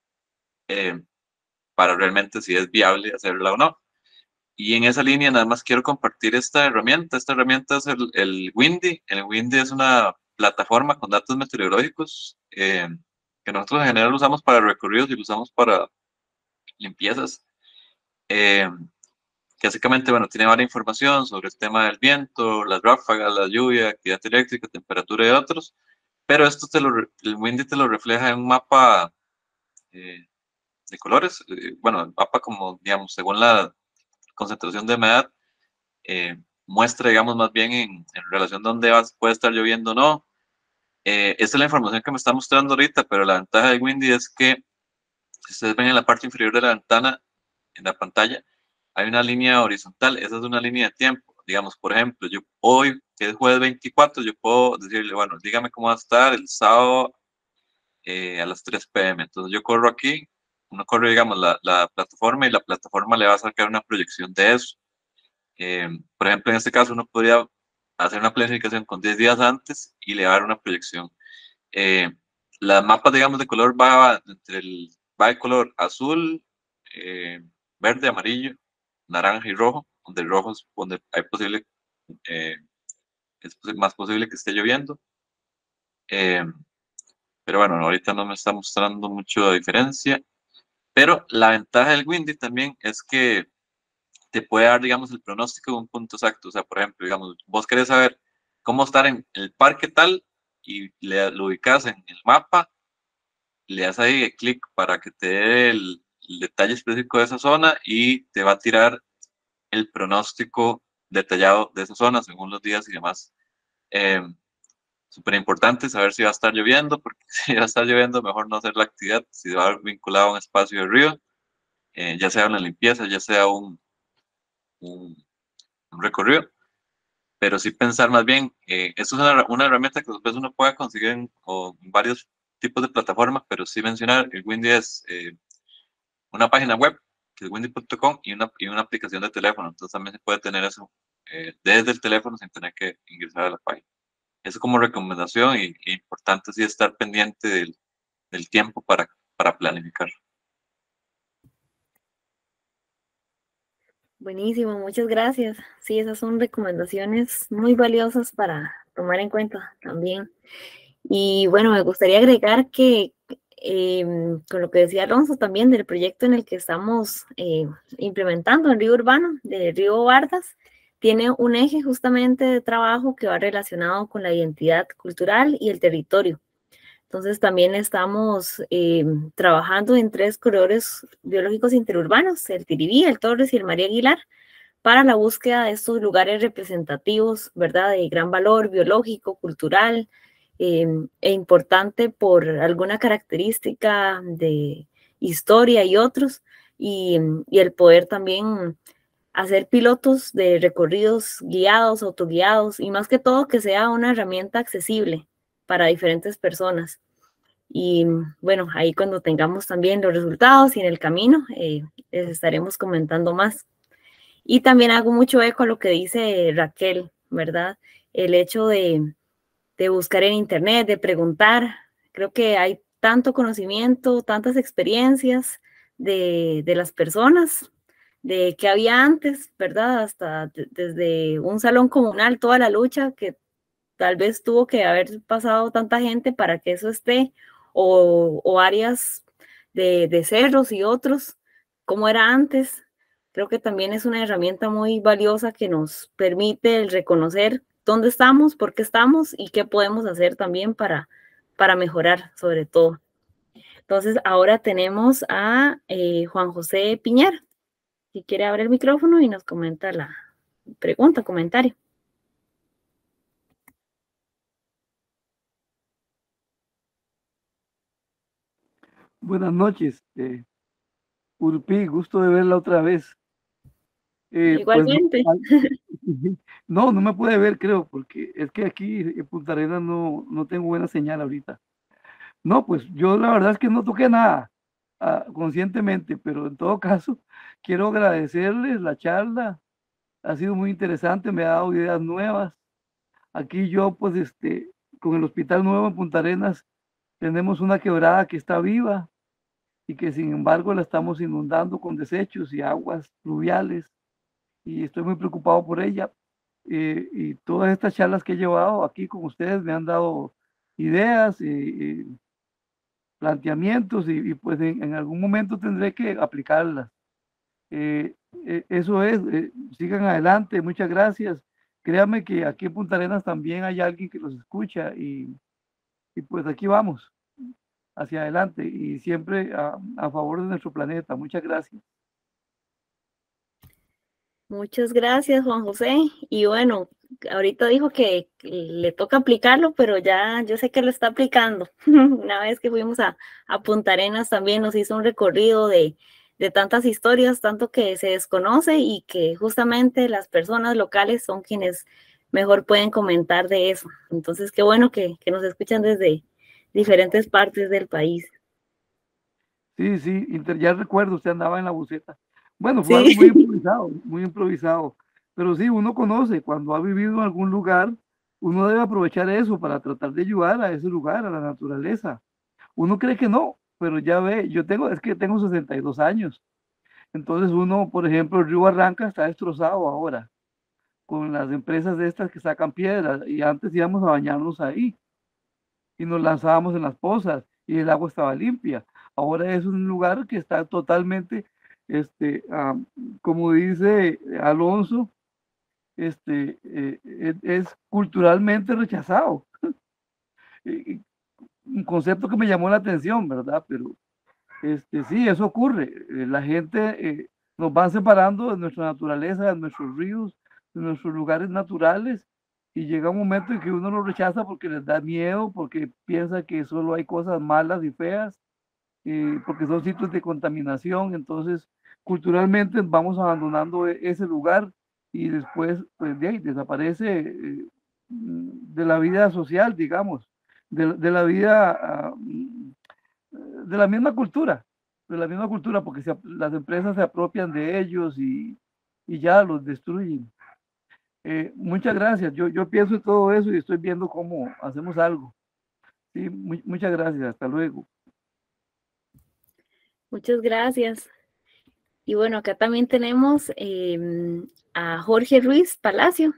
eh, para realmente si es viable hacerla o no. Y en esa línea nada más quiero compartir esta herramienta. Esta herramienta es el, el Windy. El Windy es una plataforma con datos meteorológicos eh, que nosotros en general usamos para recorridos y lo usamos para limpiezas. Eh, que básicamente, bueno, tiene varias información sobre el tema del viento, las ráfagas, la lluvia, actividad eléctrica, temperatura y otros, pero esto te lo, el Windy te lo refleja en un mapa eh, de colores, eh, bueno, el mapa como, digamos, según la concentración de humedad, eh, muestra, digamos, más bien en, en relación a dónde vas, puede estar lloviendo o no. Eh, esta es la información que me está mostrando ahorita, pero la ventaja de Windy es que, si ustedes ven en la parte inferior de la ventana, en la pantalla, hay una línea horizontal, esa es una línea de tiempo. Digamos, por ejemplo, yo hoy, que es jueves veinticuatro, yo puedo decirle, bueno, dígame cómo va a estar el sábado eh, a las tres p m Entonces yo corro aquí, uno corre, digamos, la, la plataforma y la plataforma le va a sacar una proyección de eso. Eh, por ejemplo, en este caso uno podría hacer una planificación con diez días antes y le va a dar una proyección. Eh, las mapas, digamos, de color va entre el, va de color azul, eh, verde, amarillo, naranja y rojo, donde el rojo es donde hay posible, eh, es más posible que esté lloviendo. Eh, pero bueno, ahorita no me está mostrando mucho la diferencia. Pero la ventaja del Windy también es que te puede dar, digamos, el pronóstico de un punto exacto. O sea, por ejemplo, digamos, vos querés saber cómo estar en el parque tal y le, lo ubicas en el mapa, le das ahí clic para que te dé el, el detalle específico de esa zona y te va a tirar el pronóstico detallado de esa zona según los días y demás. Eh, Súper importante saber si va a estar lloviendo, porque si va a estar lloviendo, mejor no hacer la actividad, si va vinculado a un espacio de río, eh, ya sea una limpieza, ya sea un, un, un recorrido, pero sí pensar más bien, eh, esto es una, una herramienta que después uno puede conseguir en, o en varios tipos de plataformas, pero sí mencionar, el Windy es eh, una página web, que es windy punto com, y una, y una aplicación de teléfono, entonces también se puede tener eso eh, desde el teléfono sin tener que ingresar a la página. Eso como recomendación y, y importante sí estar pendiente del, del tiempo para, para planificar. Buenísimo, muchas gracias. Sí, esas son recomendaciones muy valiosas para tomar en cuenta también. Y bueno, me gustaría agregar que eh, con lo que decía Alonso también del proyecto en el que estamos eh, implementando en Río Urbano, de Río Bardas, tiene un eje justamente de trabajo que va relacionado con la identidad cultural y el territorio. Entonces también estamos eh, trabajando en tres corredores biológicos interurbanos, el Tiribí, el Torres y el María Aguilar, para la búsqueda de estos lugares representativos, ¿verdad? De gran valor biológico, cultural, eh, e importante por alguna característica de historia y otros, y, y el poder también hacer pilotos de recorridos guiados, autoguiados, y más que todo que sea una herramienta accesible para diferentes personas. Y bueno, ahí cuando tengamos también los resultados y en el camino, eh, les estaremos comentando más. Y también hago mucho eco a lo que dice Raquel, ¿verdad? El hecho de, de buscar en internet, de preguntar. Creo que hay tanto conocimiento, tantas experiencias de, de las personas, de qué había antes, ¿verdad? Hasta de, desde un salón comunal, toda la lucha que tal vez tuvo que haber pasado tanta gente para que eso esté, o, o áreas de, de cerros y otros, como era antes. Creo que también es una herramienta muy valiosa que nos permite el reconocer dónde estamos, por qué estamos y qué podemos hacer también para, para mejorar sobre todo. Entonces ahora tenemos a eh, Juan José Piñar, si quiere abrir el micrófono y nos comenta la pregunta, comentario. Buenas noches, eh, Urpi, gusto de verla otra vez. Eh, Igualmente. Pues, no, no me puede ver, creo, porque es que aquí en Punta Arenas no, no tengo buena señal ahorita. No, pues yo la verdad es que no toqué nada ah, conscientemente, pero en todo caso quiero agradecerles la charla. Ha sido muy interesante, me ha dado ideas nuevas Aquí yo, pues, este, con el Hospital Nuevo en Punta Arenas, tenemos una quebrada que está viva y que sin embargo la estamos inundando con desechos y aguas pluviales, y estoy muy preocupado por ella. Eh, y todas estas charlas que he llevado aquí con ustedes me han dado ideas y, y planteamientos, y, y pues en, en algún momento tendré que aplicarlas. Eh, eh, eso es, eh, sigan adelante, muchas gracias. Créanme que aquí en Punta Arenas también hay alguien que los escucha, y, y pues aquí vamos, hacia adelante, y siempre a, a favor de nuestro planeta. Muchas gracias. Muchas gracias, Juan José. Y bueno, ahorita dijo que le toca aplicarlo, pero ya yo sé que lo está aplicando. Una vez que fuimos a, a Punta Arenas también nos hizo un recorrido de, de tantas historias, tanto que se desconoce, y que justamente las personas locales son quienes mejor pueden comentar de eso. Entonces, qué bueno que, que nos escuchan desde diferentes partes del país. Sí, sí, inter, ya recuerdo, usted andaba en la buceta. Bueno, fue Sí. algo muy improvisado, muy improvisado. Pero sí, uno conoce, cuando ha vivido en algún lugar, uno debe aprovechar eso para tratar de ayudar a ese lugar, a la naturaleza. Uno cree que no, pero ya ve, yo tengo, es que tengo sesenta y dos años. Entonces uno, por ejemplo, el río Barranca está destrozado ahora, con las empresas de estas que sacan piedras, y antes íbamos a bañarnos ahí, y nos lanzábamos en las pozas, y el agua estaba limpia. Ahora es un lugar que está totalmente, este, uh, como dice Alonso, este, eh, es, es culturalmente rechazado. Un concepto que me llamó la atención, ¿verdad? Pero este, sí, eso ocurre. Eh, la gente eh, nos va separando de nuestra naturaleza, de nuestros ríos, de nuestros lugares naturales, y llega un momento en que uno lo rechaza porque les da miedo, porque piensa que solo hay cosas malas y feas, eh, porque son sitios de contaminación. Entonces, culturalmente vamos abandonando ese lugar, y después, pues, de ahí desaparece eh, de la vida social, digamos, de, de la vida, uh, de la misma cultura, de la misma cultura, porque se, las empresas se apropian de ellos, y, y ya los destruyen. Eh, muchas gracias. Yo, yo pienso en todo eso y estoy viendo cómo hacemos algo. Sí, muy, muchas gracias. Hasta luego. Muchas gracias. Y bueno, acá también tenemos eh, a Jorge Ruiz Palacio.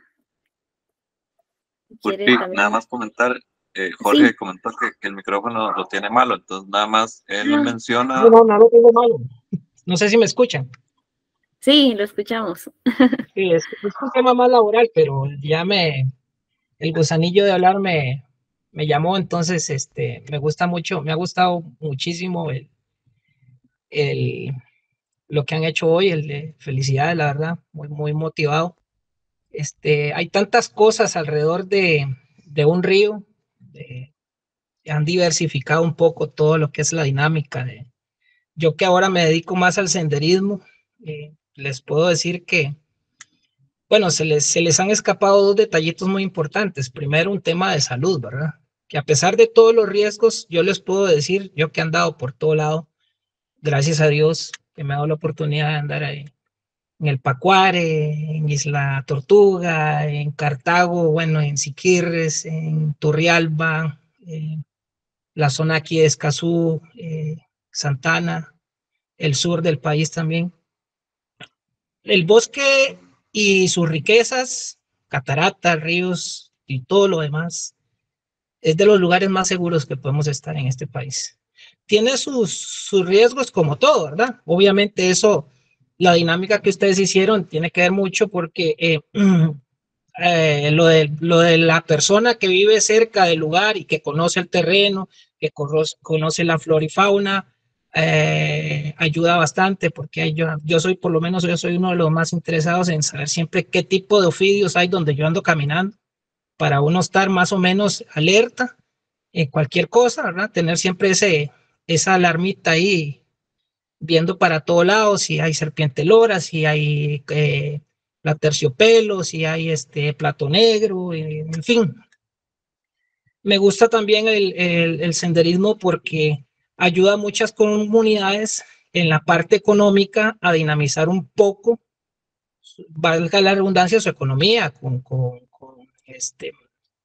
¿Quiere también? Nada más comentar, eh, Jorge sí. comentó que, que el micrófono lo tiene malo, entonces nada más él ah. menciona... No, no, no lo tengo malo. No sé si me escuchan. Sí, lo escuchamos. Sí, es, es un tema más laboral, pero ya me... El gusanillo de hablar me, me llamó, entonces este, me gusta mucho, me ha gustado muchísimo el, el, lo que han hecho hoy, el de felicidades, la verdad, muy, muy motivado. Este, hay tantas cosas alrededor de, de un río, de, han diversificado un poco todo lo que es la dinámica. De, yo que ahora me dedico más al senderismo, eh, les puedo decir que, bueno, se les, se les han escapado dos detallitos muy importantes. Primero, un tema de salud, ¿verdad? Que a pesar de todos los riesgos, yo les puedo decir, yo que he andado por todo lado, gracias a Dios que me ha dado la oportunidad de andar ahí en el Pacuare, en Isla Tortuga, en Cartago, bueno, en Siquirres, en Turrialba, eh, la zona aquí de Escazú, eh, Santana, el sur del país también. El bosque y sus riquezas, cataratas, ríos y todo lo demás, es de los lugares más seguros que podemos estar en este país. Tiene sus, sus riesgos como todo, ¿verdad? Obviamente eso... La dinámica que ustedes hicieron tiene que ver mucho porque eh, eh, lo, de, lo de la persona que vive cerca del lugar y que conoce el terreno, que conoce, conoce la flora y fauna, eh, ayuda bastante, porque yo, yo soy, por lo menos yo soy uno de los más interesados en saber siempre qué tipo de ofidios hay donde yo ando caminando, para uno estar más o menos alerta en cualquier cosa, ¿verdad? Tener siempre ese, esa alarmita ahí, viendo para todos lados, si hay serpiente lora, si hay eh, la terciopelo, si hay este plato negro, eh, en fin. Me gusta también el, el, el senderismo porque ayuda a muchas comunidades en la parte económica a dinamizar un poco, valga la redundancia, su economía, con, con, con este,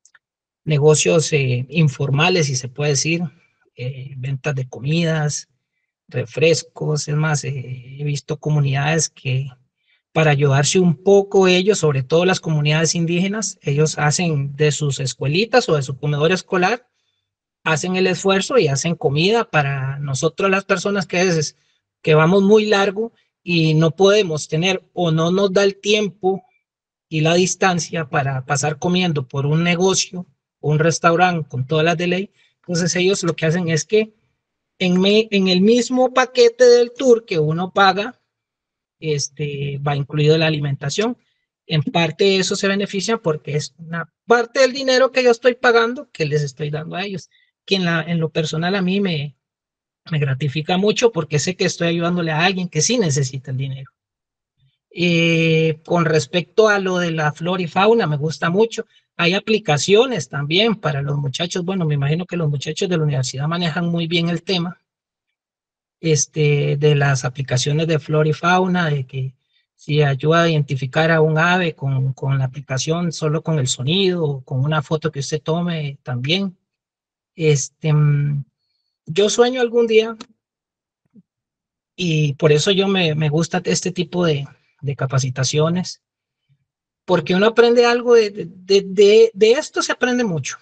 negocios eh, informales, si se puede decir, eh, ventas de comidas, refrescos. Es más, eh, he visto comunidades que para ayudarse un poco ellos, sobre todo las comunidades indígenas, ellos hacen de sus escuelitas o de su comedor escolar, hacen el esfuerzo y hacen comida para nosotros las personas que a veces que vamos muy largo y no podemos tener o no nos da el tiempo y la distancia para pasar comiendo por un negocio o un restaurante con todas las de ley. Entonces ellos lo que hacen es que en, me, en el mismo paquete del tour que uno paga, este, va incluido la alimentación. En parte eso se beneficia porque es una parte del dinero que yo estoy pagando que les estoy dando a ellos, que en, la, en lo personal a mí me, me gratifica mucho porque sé que estoy ayudándole a alguien que sí necesita el dinero. Eh, con respecto a lo de la flora y fauna, me gusta mucho. Hay aplicaciones también para los muchachos. Bueno, me imagino que los muchachos de la universidad manejan muy bien el tema este, de las aplicaciones de flora y fauna, de que si ayuda a identificar a un ave con, con la aplicación solo con el sonido o con una foto que usted tome también. Este, yo sueño algún día y por eso yo me, me gusta este tipo de, de capacitaciones, porque uno aprende algo de, de, de, de esto, se aprende mucho.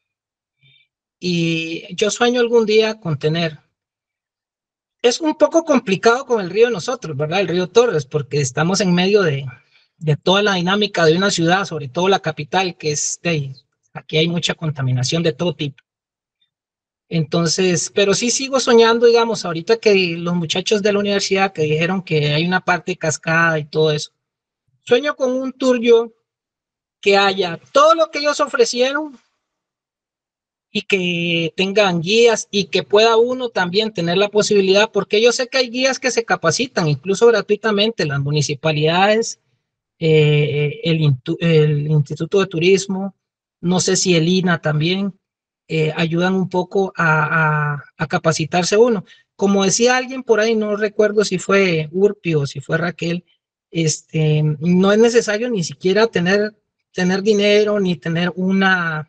Y yo sueño algún día con tener, es un poco complicado con el río de nosotros, ¿verdad? El río Torres, porque estamos en medio de, de toda la dinámica de una ciudad, sobre todo la capital, que es de, aquí hay mucha contaminación de todo tipo. Entonces, pero sí sigo soñando, digamos, ahorita que los muchachos de la universidad que dijeron que hay una parte cascada y todo eso, sueño con un tour yo que haya todo lo que ellos ofrecieron y que tengan guías y que pueda uno también tener la posibilidad, porque yo sé que hay guías que se capacitan, incluso gratuitamente, las municipalidades, eh, el, el Instituto de Turismo, no sé si el I N A también, eh, ayudan un poco a, a, a capacitarse uno. Como decía alguien por ahí, no recuerdo si fue Urpi o si fue Raquel, este, no es necesario ni siquiera tener, tener dinero ni tener una...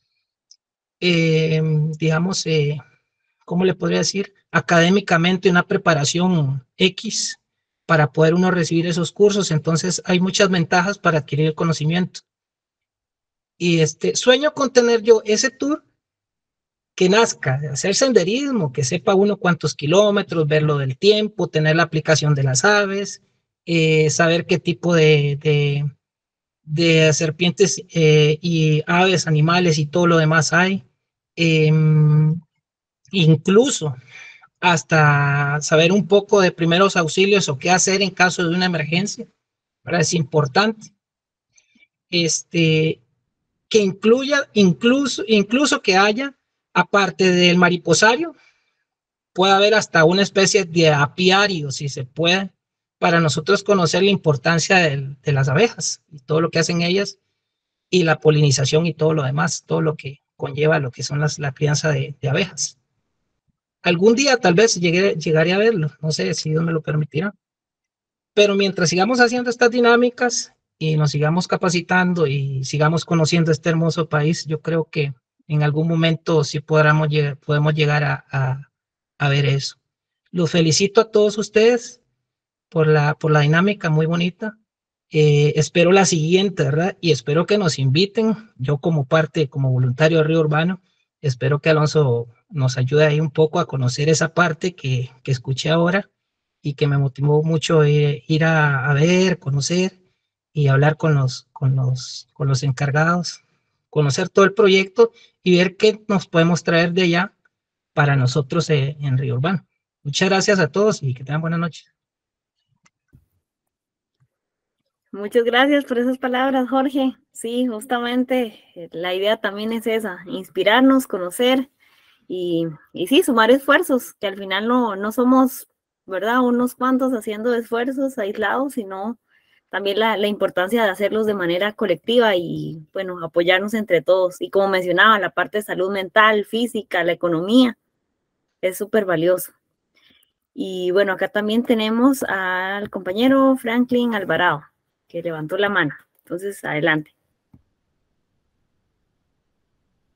Eh, digamos, eh, ¿cómo le podría decir? Académicamente una preparación X para poder uno recibir esos cursos. Entonces hay muchas ventajas para adquirir el conocimiento. Y este, sueño con tener yo ese tour que nazca, de hacer senderismo, que sepa uno cuántos kilómetros, ver lo del tiempo, tener la aplicación de las aves, eh, saber qué tipo de, de, de serpientes eh, y aves, animales y todo lo demás hay. Eh, incluso hasta saber un poco de primeros auxilios o qué hacer en caso de una emergencia, ¿verdad? Es importante. Este, que incluya, incluso, incluso que haya, aparte del mariposario, puede haber hasta una especie de apiario, si se puede, para nosotros conocer la importancia de, de las abejas y todo lo que hacen ellas, y la polinización y todo lo demás, todo lo que conlleva lo que son las, la crianza de, de abejas. Algún día tal vez llegué, llegaré a verlo, no sé si Dios me lo permitirá. Pero mientras sigamos haciendo estas dinámicas y nos sigamos capacitando y sigamos conociendo este hermoso país, yo creo que en algún momento sí podamos, podemos llegar a, a, a ver eso. Los felicito a todos ustedes por la, por la dinámica muy bonita. Eh, espero la siguiente, ¿verdad? Y espero que nos inviten. Yo como parte, como voluntario de Río Urbano, espero que Alonso nos ayude ahí un poco a conocer esa parte que, que escuché ahora y que me motivó mucho ir, ir a, a ver, conocer y hablar con los, con, los, con los encargados, conocer todo el proyecto y ver qué nos podemos traer de allá para nosotros eh, en Río Urbano. Muchas gracias a todos y que tengan buenas noches. Muchas gracias por esas palabras, Jorge. Sí, justamente la idea también es esa, inspirarnos, conocer y, y sí, sumar esfuerzos, que al final no, no somos, ¿verdad?, unos cuantos haciendo esfuerzos aislados, sino también la, la importancia de hacerlos de manera colectiva y, bueno, apoyarnos entre todos. Y como mencionaba, la parte de salud mental, física, la economía, es súper valioso. Y bueno, acá también tenemos al compañero Franklin Alvarado, que levantó la mano. Entonces, adelante.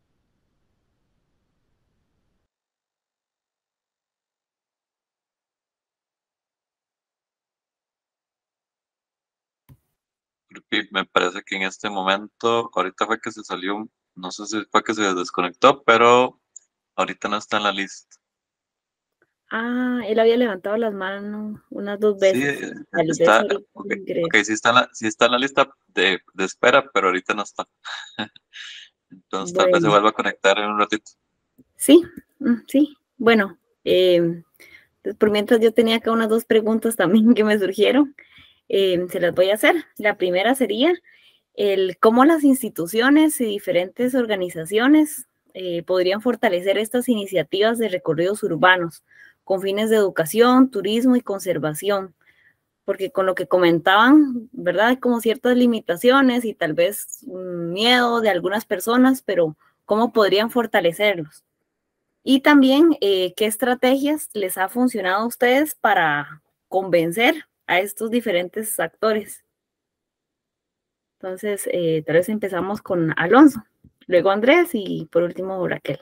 Me parece que en este momento, ahorita fue que se salió, no sé si fue que se desconectó, pero ahorita no está en la lista. Ah, él había levantado las manos unas dos Sí, veces. eh, Tal vez está, ahorita ok, ingresa. ok, sí está en la, sí está en la lista de, de espera, pero ahorita no está. Entonces tal vez se Bueno, vuelva a conectar en un ratito. sí, mm, sí. Bueno, eh, pues por mientras yo tenía acá unas dos preguntas también que me surgieron. Eh, se las voy a hacer. La primera sería el cómo las instituciones y diferentes organizaciones eh, podrían fortalecer estas iniciativas de recorridos urbanos con fines de educación, turismo y conservación, porque con lo que comentaban, ¿verdad? Hay como ciertas limitaciones y tal vez miedo de algunas personas, pero ¿cómo podrían fortalecerlos? Y también, eh, ¿qué estrategias les ha funcionado a ustedes para convencer a estos diferentes actores? Entonces, eh, tal vez empezamos con Alonso, luego Andrés y por último Raquel.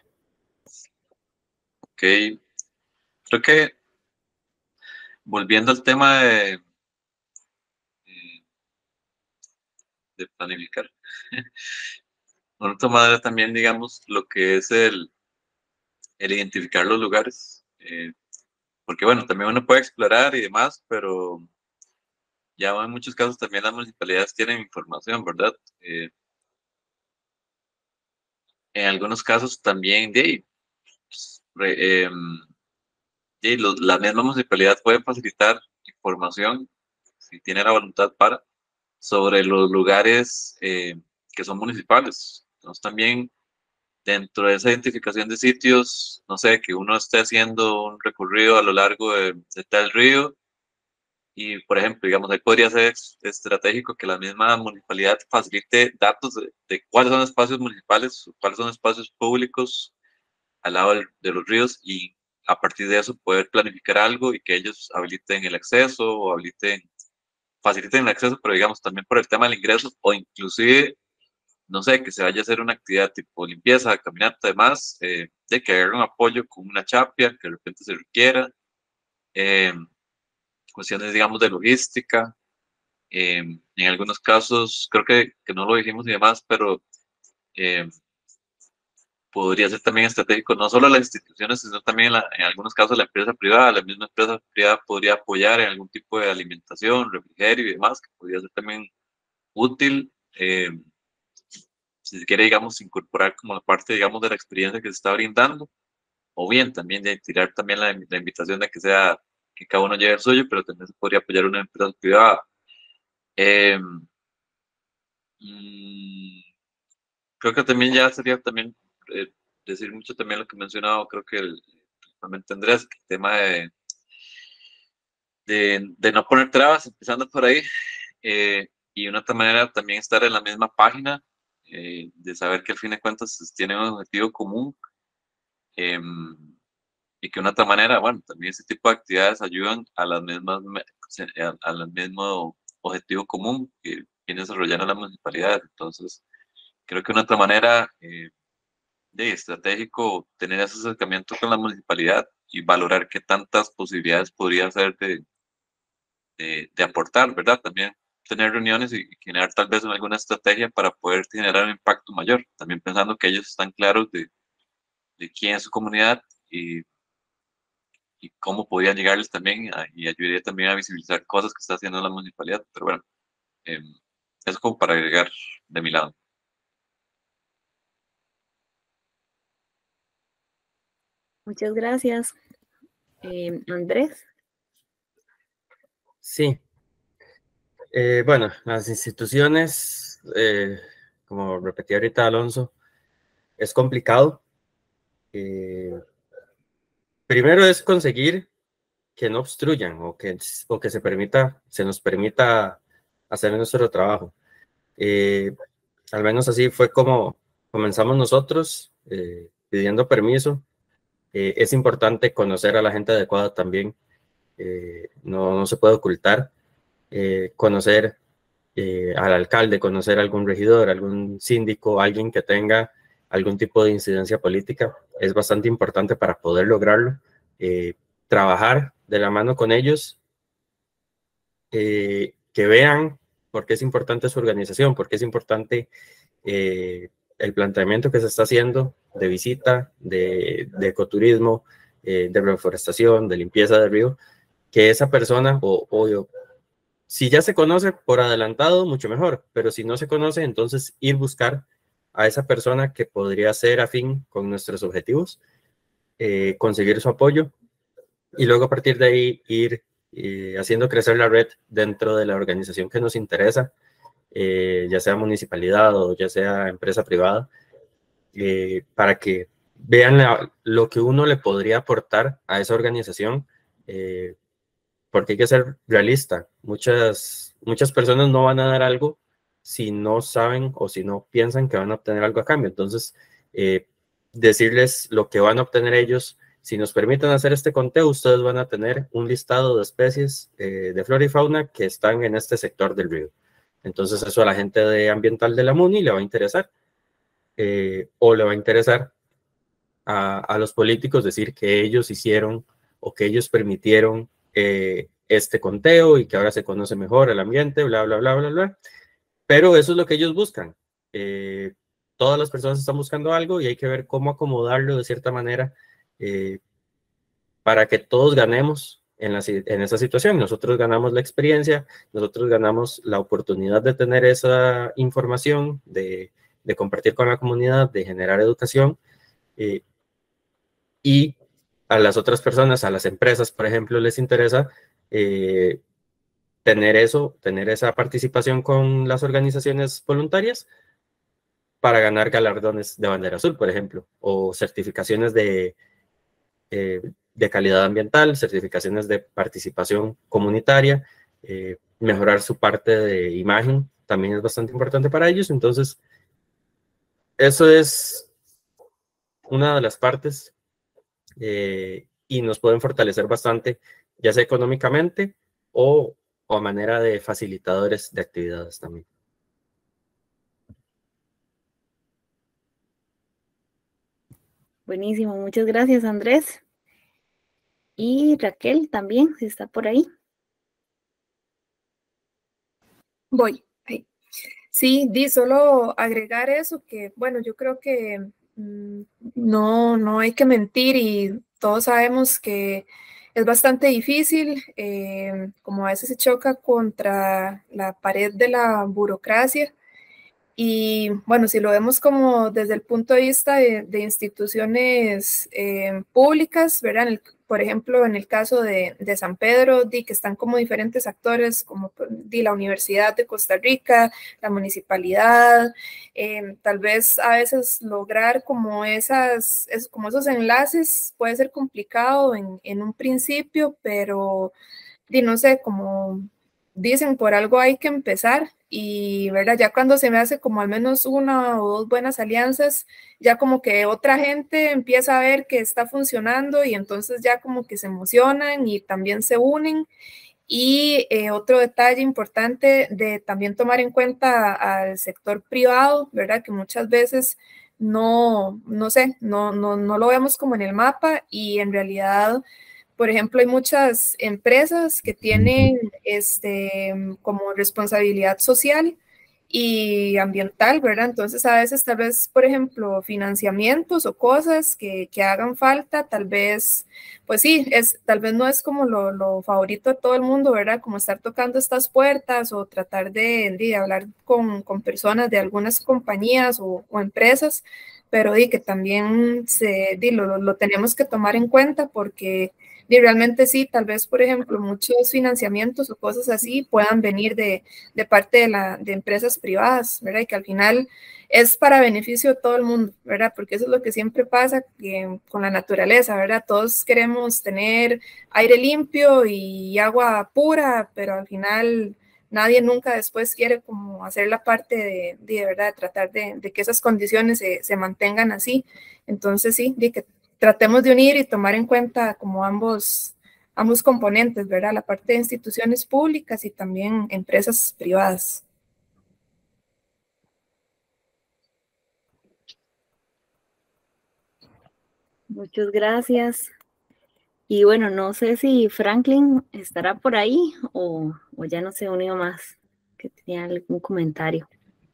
Ok, creo que volviendo al tema de, de planificar, de otra manera también, digamos, lo que es el, el identificar los lugares, eh, porque bueno, también uno puede explorar y demás, pero ya en muchos casos también las municipalidades tienen información, ¿verdad? Eh, en algunos casos también, de, re- em, de, los- la misma municipalidad puede facilitar información, si tiene la voluntad para, sobre los lugares eh, que son municipales. Entonces también dentro de esa identificación de sitios, no sé, que uno esté haciendo un recorrido a lo largo de, de tal río y, por ejemplo, digamos, ahí podría ser ex- estratégico que la misma municipalidad facilite datos de, de cuáles son espacios municipales, cuáles son espacios públicos al lado del- de los ríos y a partir de eso poder planificar algo y que ellos habiliten el acceso o habiliten, faciliten el acceso, pero digamos también por el tema del ingreso o inclusive, no sé, que se vaya a hacer una actividad tipo limpieza, caminata, además, eh, de que hagan un apoyo con una chapia que de repente se requiera, eh, cuestiones, digamos, de logística. eh, en algunos casos, creo que, que no lo dijimos y demás, pero eh, podría ser también estratégico, no solo las instituciones, sino también en, la- en algunos casos la empresa privada. La misma empresa privada podría apoyar en algún tipo de alimentación, refrigerio y demás, que podría ser también útil. eh, si se quiere, digamos, incorporar como la parte, digamos, de la experiencia que se está brindando, o bien también de tirar también la, la invitación de que sea, que cada uno lleve el suyo, pero también se podría apoyar una empresa privada. Eh, mm, Creo que también ya sería también eh, decir mucho también lo que he mencionado, creo que el, principalmente Andrés, que el tema de, de, de no poner trabas, empezando por ahí, eh, y una otra manera también estar en la misma página, eh, de saber que al fin de cuentas pues, tienen un objetivo común, eh, y que una otra manera, bueno, también ese tipo de actividades ayudan a las mismas, me- a- al mismo objetivo común que viene desarrollando la municipalidad. Entonces, creo que una otra manera eh, de estratégico tener ese acercamiento con la municipalidad y valorar qué tantas posibilidades podría hacer de, de, de aportar, ¿verdad? También tener reuniones y generar tal vez alguna estrategia para poder generar un impacto mayor, también pensando que ellos están claros de, de quién es su comunidad y, y cómo podían llegarles también a- y ayudaría también a visibilizar cosas que está haciendo la municipalidad. Pero bueno, eh, eso como para agregar de mi lado. Muchas gracias. Eh, Andrés. Sí, eh, bueno, las instituciones, eh, como repetía ahorita Alonso, es complicado. Eh, Primero es conseguir que no obstruyan o que, o que se permita, se nos permita hacer nuestro trabajo. Eh, Al menos así fue como comenzamos nosotros, eh, pidiendo permiso. Eh, es importante conocer a la gente adecuada también, eh, no, no se puede ocultar. Eh, conocer eh, al alcalde, conocer a algún regidor, algún síndico, alguien que tenga algún tipo de incidencia política, es bastante importante para poder lograrlo. Eh, Trabajar de la mano con ellos, eh, que vean por qué es importante su organización, por qué es importante eh, el planteamiento que se está haciendo de visita, de, de ecoturismo, eh, de reforestación, de limpieza del río, que esa persona, o, o si ya se conoce por adelantado, mucho mejor, pero si no se conoce, entonces ir buscar a esa persona que podría ser afín con nuestros objetivos, eh, conseguir su apoyo y luego a partir de ahí ir eh, haciendo crecer la red dentro de la organización que nos interesa, eh, ya sea municipalidad o ya sea empresa privada, eh, para que vean la, lo que uno le podría aportar a esa organización, eh, porque hay que ser realista. Muchas, muchas personas no van a dar algo si no saben o si no piensan que van a obtener algo a cambio. Entonces, eh, decirles lo que van a obtener ellos, si nos permiten hacer este conteo, ustedes van a tener un listado de especies eh, de flora y fauna que están en este sector del río. Entonces, eso a la gente de ambiental de la MUNI le va a interesar, eh, o le va a interesar a, a los políticos decir que ellos hicieron o que ellos permitieron eh, este conteo y que ahora se conoce mejor el ambiente, bla, bla, bla, bla, bla. Pero eso es lo que ellos buscan. Eh, todas las personas están buscando algo y hay que ver cómo acomodarlo de cierta manera eh, para que todos ganemos en, la, en esa situación. Nosotros ganamos la experiencia, nosotros ganamos la oportunidad de tener esa información, de, de compartir con la comunidad, de generar educación, eh, y a las otras personas, a las empresas, por ejemplo, les interesa eh, tener eso, tener esa participación con las organizaciones voluntarias para ganar galardones de bandera azul, por ejemplo, o certificaciones de, eh, de calidad ambiental, certificaciones de participación comunitaria, eh, mejorar su parte de imagen, también es bastante importante para ellos. Entonces, eso es una de las partes eh, y nos pueden fortalecer bastante, ya sea económicamente o, o a manera de facilitadores de actividades también. Buenísimo, muchas gracias, Andrés. Y Raquel también, si está por ahí. Voy. Ahí. Sí, di, solo agregar eso, que bueno, yo creo que mmm, no, no hay que mentir y todos sabemos que es bastante difícil, eh, como a veces se choca contra la pared de la burocracia. Y bueno, si lo vemos como desde el punto de vista de, de instituciones eh, públicas, ¿verdad? En el, por ejemplo, en el caso de, de San Pedro, di, que están como diferentes actores, como di, la Universidad de Costa Rica, la municipalidad, eh, tal vez a veces lograr como, esas, es, como esos enlaces puede ser complicado en, en un principio, pero di, no sé, como dicen, por algo hay que empezar y, ¿verdad? Ya cuando se me hace como al menos una o dos buenas alianzas, ya como que otra gente empieza a ver que está funcionando y entonces ya como que se emocionan y también se unen. Y eh, otro detalle importante de también tomar en cuenta al sector privado, ¿verdad? Que muchas veces no, no sé, no, no, no lo vemos como en el mapa y en realidad... Por ejemplo, hay muchas empresas que tienen este, como responsabilidad social y ambiental, ¿verdad? Entonces, a veces, tal vez, por ejemplo, financiamientos o cosas que, que hagan falta, tal vez, pues sí, es, tal vez no es como lo, lo favorito de todo el mundo, ¿verdad? Como estar tocando estas puertas o tratar de, de hablar con, con personas de algunas compañías o, o empresas, pero di que también se, di, lo, lo tenemos que tomar en cuenta porque... Y realmente sí, tal vez, por ejemplo, muchos financiamientos o cosas así puedan venir de, de parte de, la, de empresas privadas, ¿verdad? Y que al final es para beneficio de todo el mundo, ¿verdad? Porque eso es lo que siempre pasa que, con la naturaleza, ¿verdad? Todos queremos tener aire limpio y agua pura, pero al final nadie nunca después quiere como hacer la parte de, de, de verdad, de tratar de, de que esas condiciones se, se mantengan así. Entonces sí, de que tratemos de unir y tomar en cuenta como ambos, ambos componentes, ¿verdad? La parte de instituciones públicas y también empresas privadas. Muchas gracias. Y bueno, no sé si Franklin estará por ahí o, o ya no se unió más. que tenía algún comentario.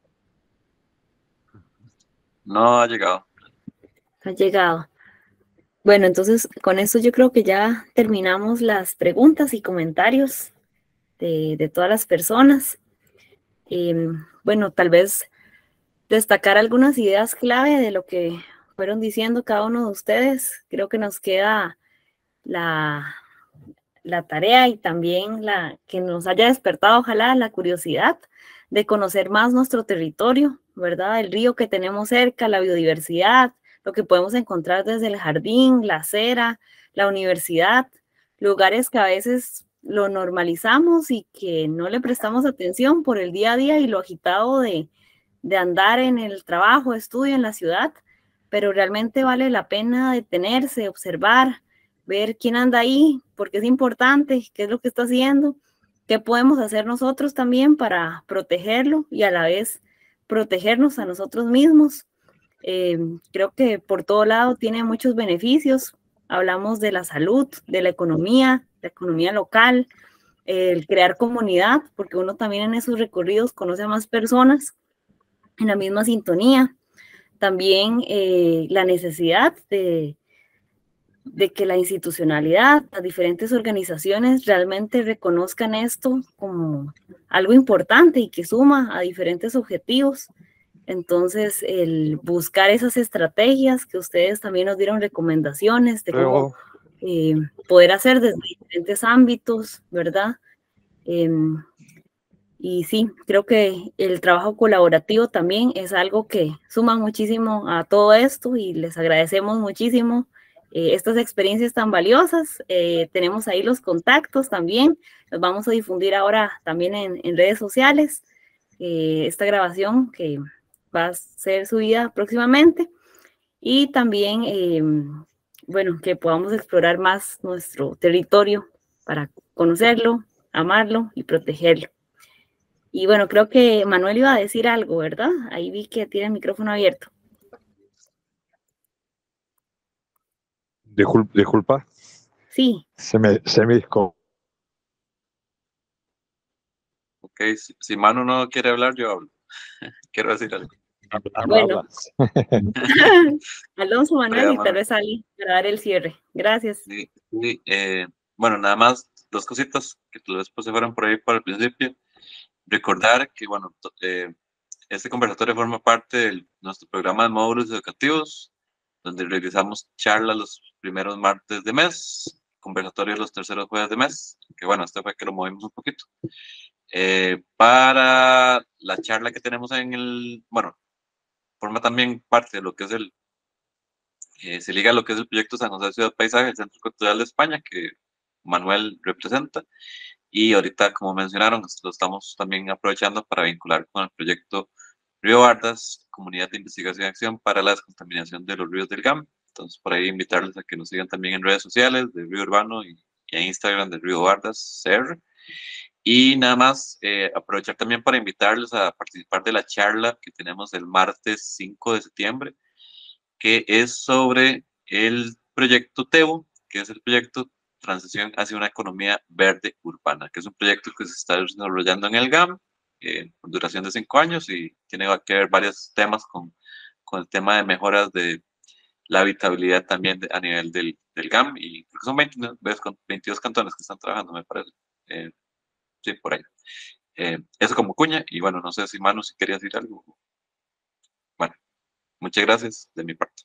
No ha llegado. Ha llegado. Bueno, entonces con eso yo creo que ya terminamos las preguntas y comentarios de, de todas las personas. Eh, bueno, tal vez destacar algunas ideas clave de lo que fueron diciendo cada uno de ustedes. Creo que nos queda la, la tarea y también la que nos haya despertado, ojalá, la curiosidad de conocer más nuestro territorio, ¿verdad? El río que tenemos cerca, la biodiversidad, lo que podemos encontrar desde el jardín, la acera, la universidad, lugares que a veces lo normalizamos y que no le prestamos atención por el día a día y lo agitado de, de andar en el trabajo, estudio en la ciudad, pero realmente vale la pena detenerse, observar, ver quién anda ahí, porque es importante, qué es lo que está haciendo, qué podemos hacer nosotros también para protegerlo y a la vez protegernos a nosotros mismos. Eh, creo que por todo lado tiene muchos beneficios. Hablamos de la salud, de la economía, la economía local, eh, el crear comunidad, porque uno también en esos recorridos conoce a más personas en la misma sintonía. También eh, la necesidad de, de que la institucionalidad, las diferentes organizaciones realmente reconozcan esto como algo importante y que suma a diferentes objetivos. Entonces, el buscar esas estrategias que ustedes también nos dieron recomendaciones de cómo eh, poder hacer desde diferentes ámbitos, ¿verdad? Eh, y sí, creo que el trabajo colaborativo también es algo que suma muchísimo a todo esto y les agradecemos muchísimo eh, estas experiencias tan valiosas. Eh, tenemos ahí los contactos también, los vamos a difundir ahora también en, en redes sociales. Eh, esta grabación que va a ser subida próximamente y también, eh, bueno, que podamos explorar más nuestro territorio para conocerlo, amarlo y protegerlo. Y bueno, creo que Manuel iba a decir algo, ¿verdad? Ahí vi que tiene el micrófono abierto. Disculpa. disculpa. Sí. Se me, se me disco. Ok, si, si Manu no quiere hablar, yo hablo. Quiero decir algo. Bueno, Alonso, Manuel, y tal Manu. vez Ali para dar el cierre. Gracias. Sí, sí, eh, bueno, nada más dos cositas que tal vez pues se fueron por ahí para el principio. Recordar que, bueno, eh, este conversatorio forma parte de nuestro programa de módulos educativos, donde realizamos charlas los primeros martes de mes, conversatorios los terceros jueves de mes, que bueno, este fue que lo movimos un poquito. Eh, para la charla que tenemos en el, bueno, forma también parte de lo que es el, eh, se liga a lo que es el proyecto San José Ciudad Paisaje, el Centro Cultural de España, que Manuel representa, y ahorita, como mencionaron, lo estamos también aprovechando para vincular con el proyecto Río Bardas, Comunidad de Investigación y Acción para la Descontaminación de los Ríos del G A M. Entonces, por ahí invitarles a que nos sigan también en redes sociales de Río Urbano y, y en Instagram de Río Bardas C R. Y nada más, eh, aprovechar también para invitarles a participar de la charla que tenemos el martes cinco de septiembre, que es sobre el proyecto TEBO, que es el proyecto Transición hacia una economía verde urbana, que es un proyecto que se está desarrollando en el G A M eh, por duración de cinco años y tiene que ver varios temas con, con el tema de mejoras de la habitabilidad también de, a nivel del, del G A M, y creo que son veinte, veintidós cantones que están trabajando, me parece. Eh, sí, por ahí. Eh, eso como cuña, y bueno, no sé si Manu, si quería decir algo. Bueno, muchas gracias de mi parte.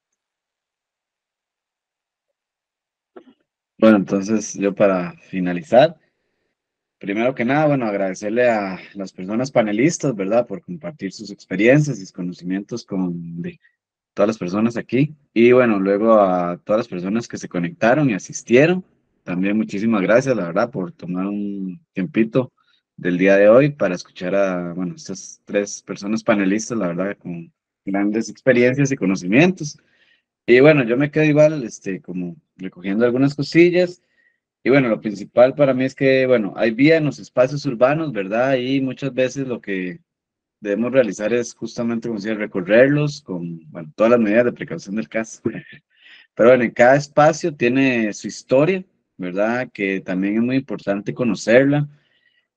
Bueno, entonces yo para finalizar, primero que nada, bueno, agradecerle a las personas panelistas, ¿verdad? Por compartir sus experiencias y sus conocimientos con de, todas las personas aquí. Y bueno, luego a todas las personas que se conectaron y asistieron. También muchísimas gracias, la verdad, por tomar un tiempito del día de hoy para escuchar a, bueno, estas tres personas panelistas, la verdad, con grandes experiencias y conocimientos. Y bueno, yo me quedo igual, este, como recogiendo algunas cosillas. Y bueno, lo principal para mí es que, bueno, hay vida en los espacios urbanos, ¿verdad? Y muchas veces lo que debemos realizar es justamente, como decía, recorrerlos con, bueno, todas las medidas de precaución del caso. Pero bueno, en cada espacio tiene su historia, ¿verdad? Que también es muy importante conocerla.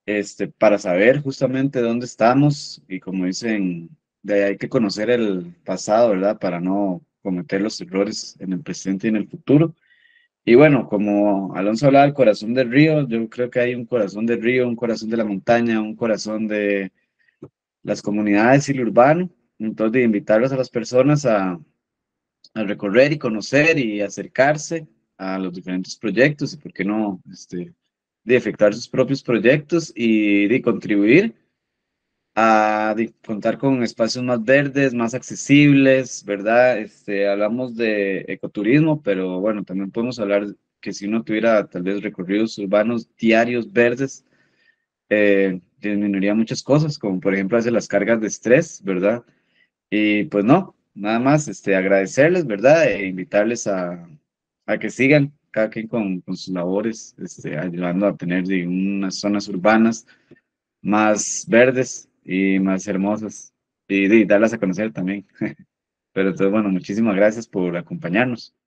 este, para saber justamente dónde estamos y como dicen, de ahí hay que conocer el pasado, ¿verdad? Para no cometer los errores en el presente y en el futuro. Y bueno, como Alonso hablaba del corazón del río, yo creo que hay un corazón del río, un corazón de la montaña, un corazón de las comunidades y el urbano. Entonces, de invitarlos a las personas a, a recorrer y conocer y acercarse a los diferentes proyectos y, ¿por qué no, este, de efectuar sus propios proyectos y de contribuir a de contar con espacios más verdes, más accesibles, ¿verdad? Este, hablamos de ecoturismo, pero bueno, también podemos hablar que si uno tuviera tal vez recorridos urbanos diarios verdes, eh, disminuiría muchas cosas, como por ejemplo hacer las cargas de estrés, ¿verdad? Y pues no, nada más este, agradecerles, ¿verdad? E invitarles a, a que sigan cada quien con, con sus labores, este, ayudando a tener de, unas zonas urbanas más verdes y más hermosas y, y darlas a conocer también. Pero entonces, bueno, muchísimas gracias por acompañarnos.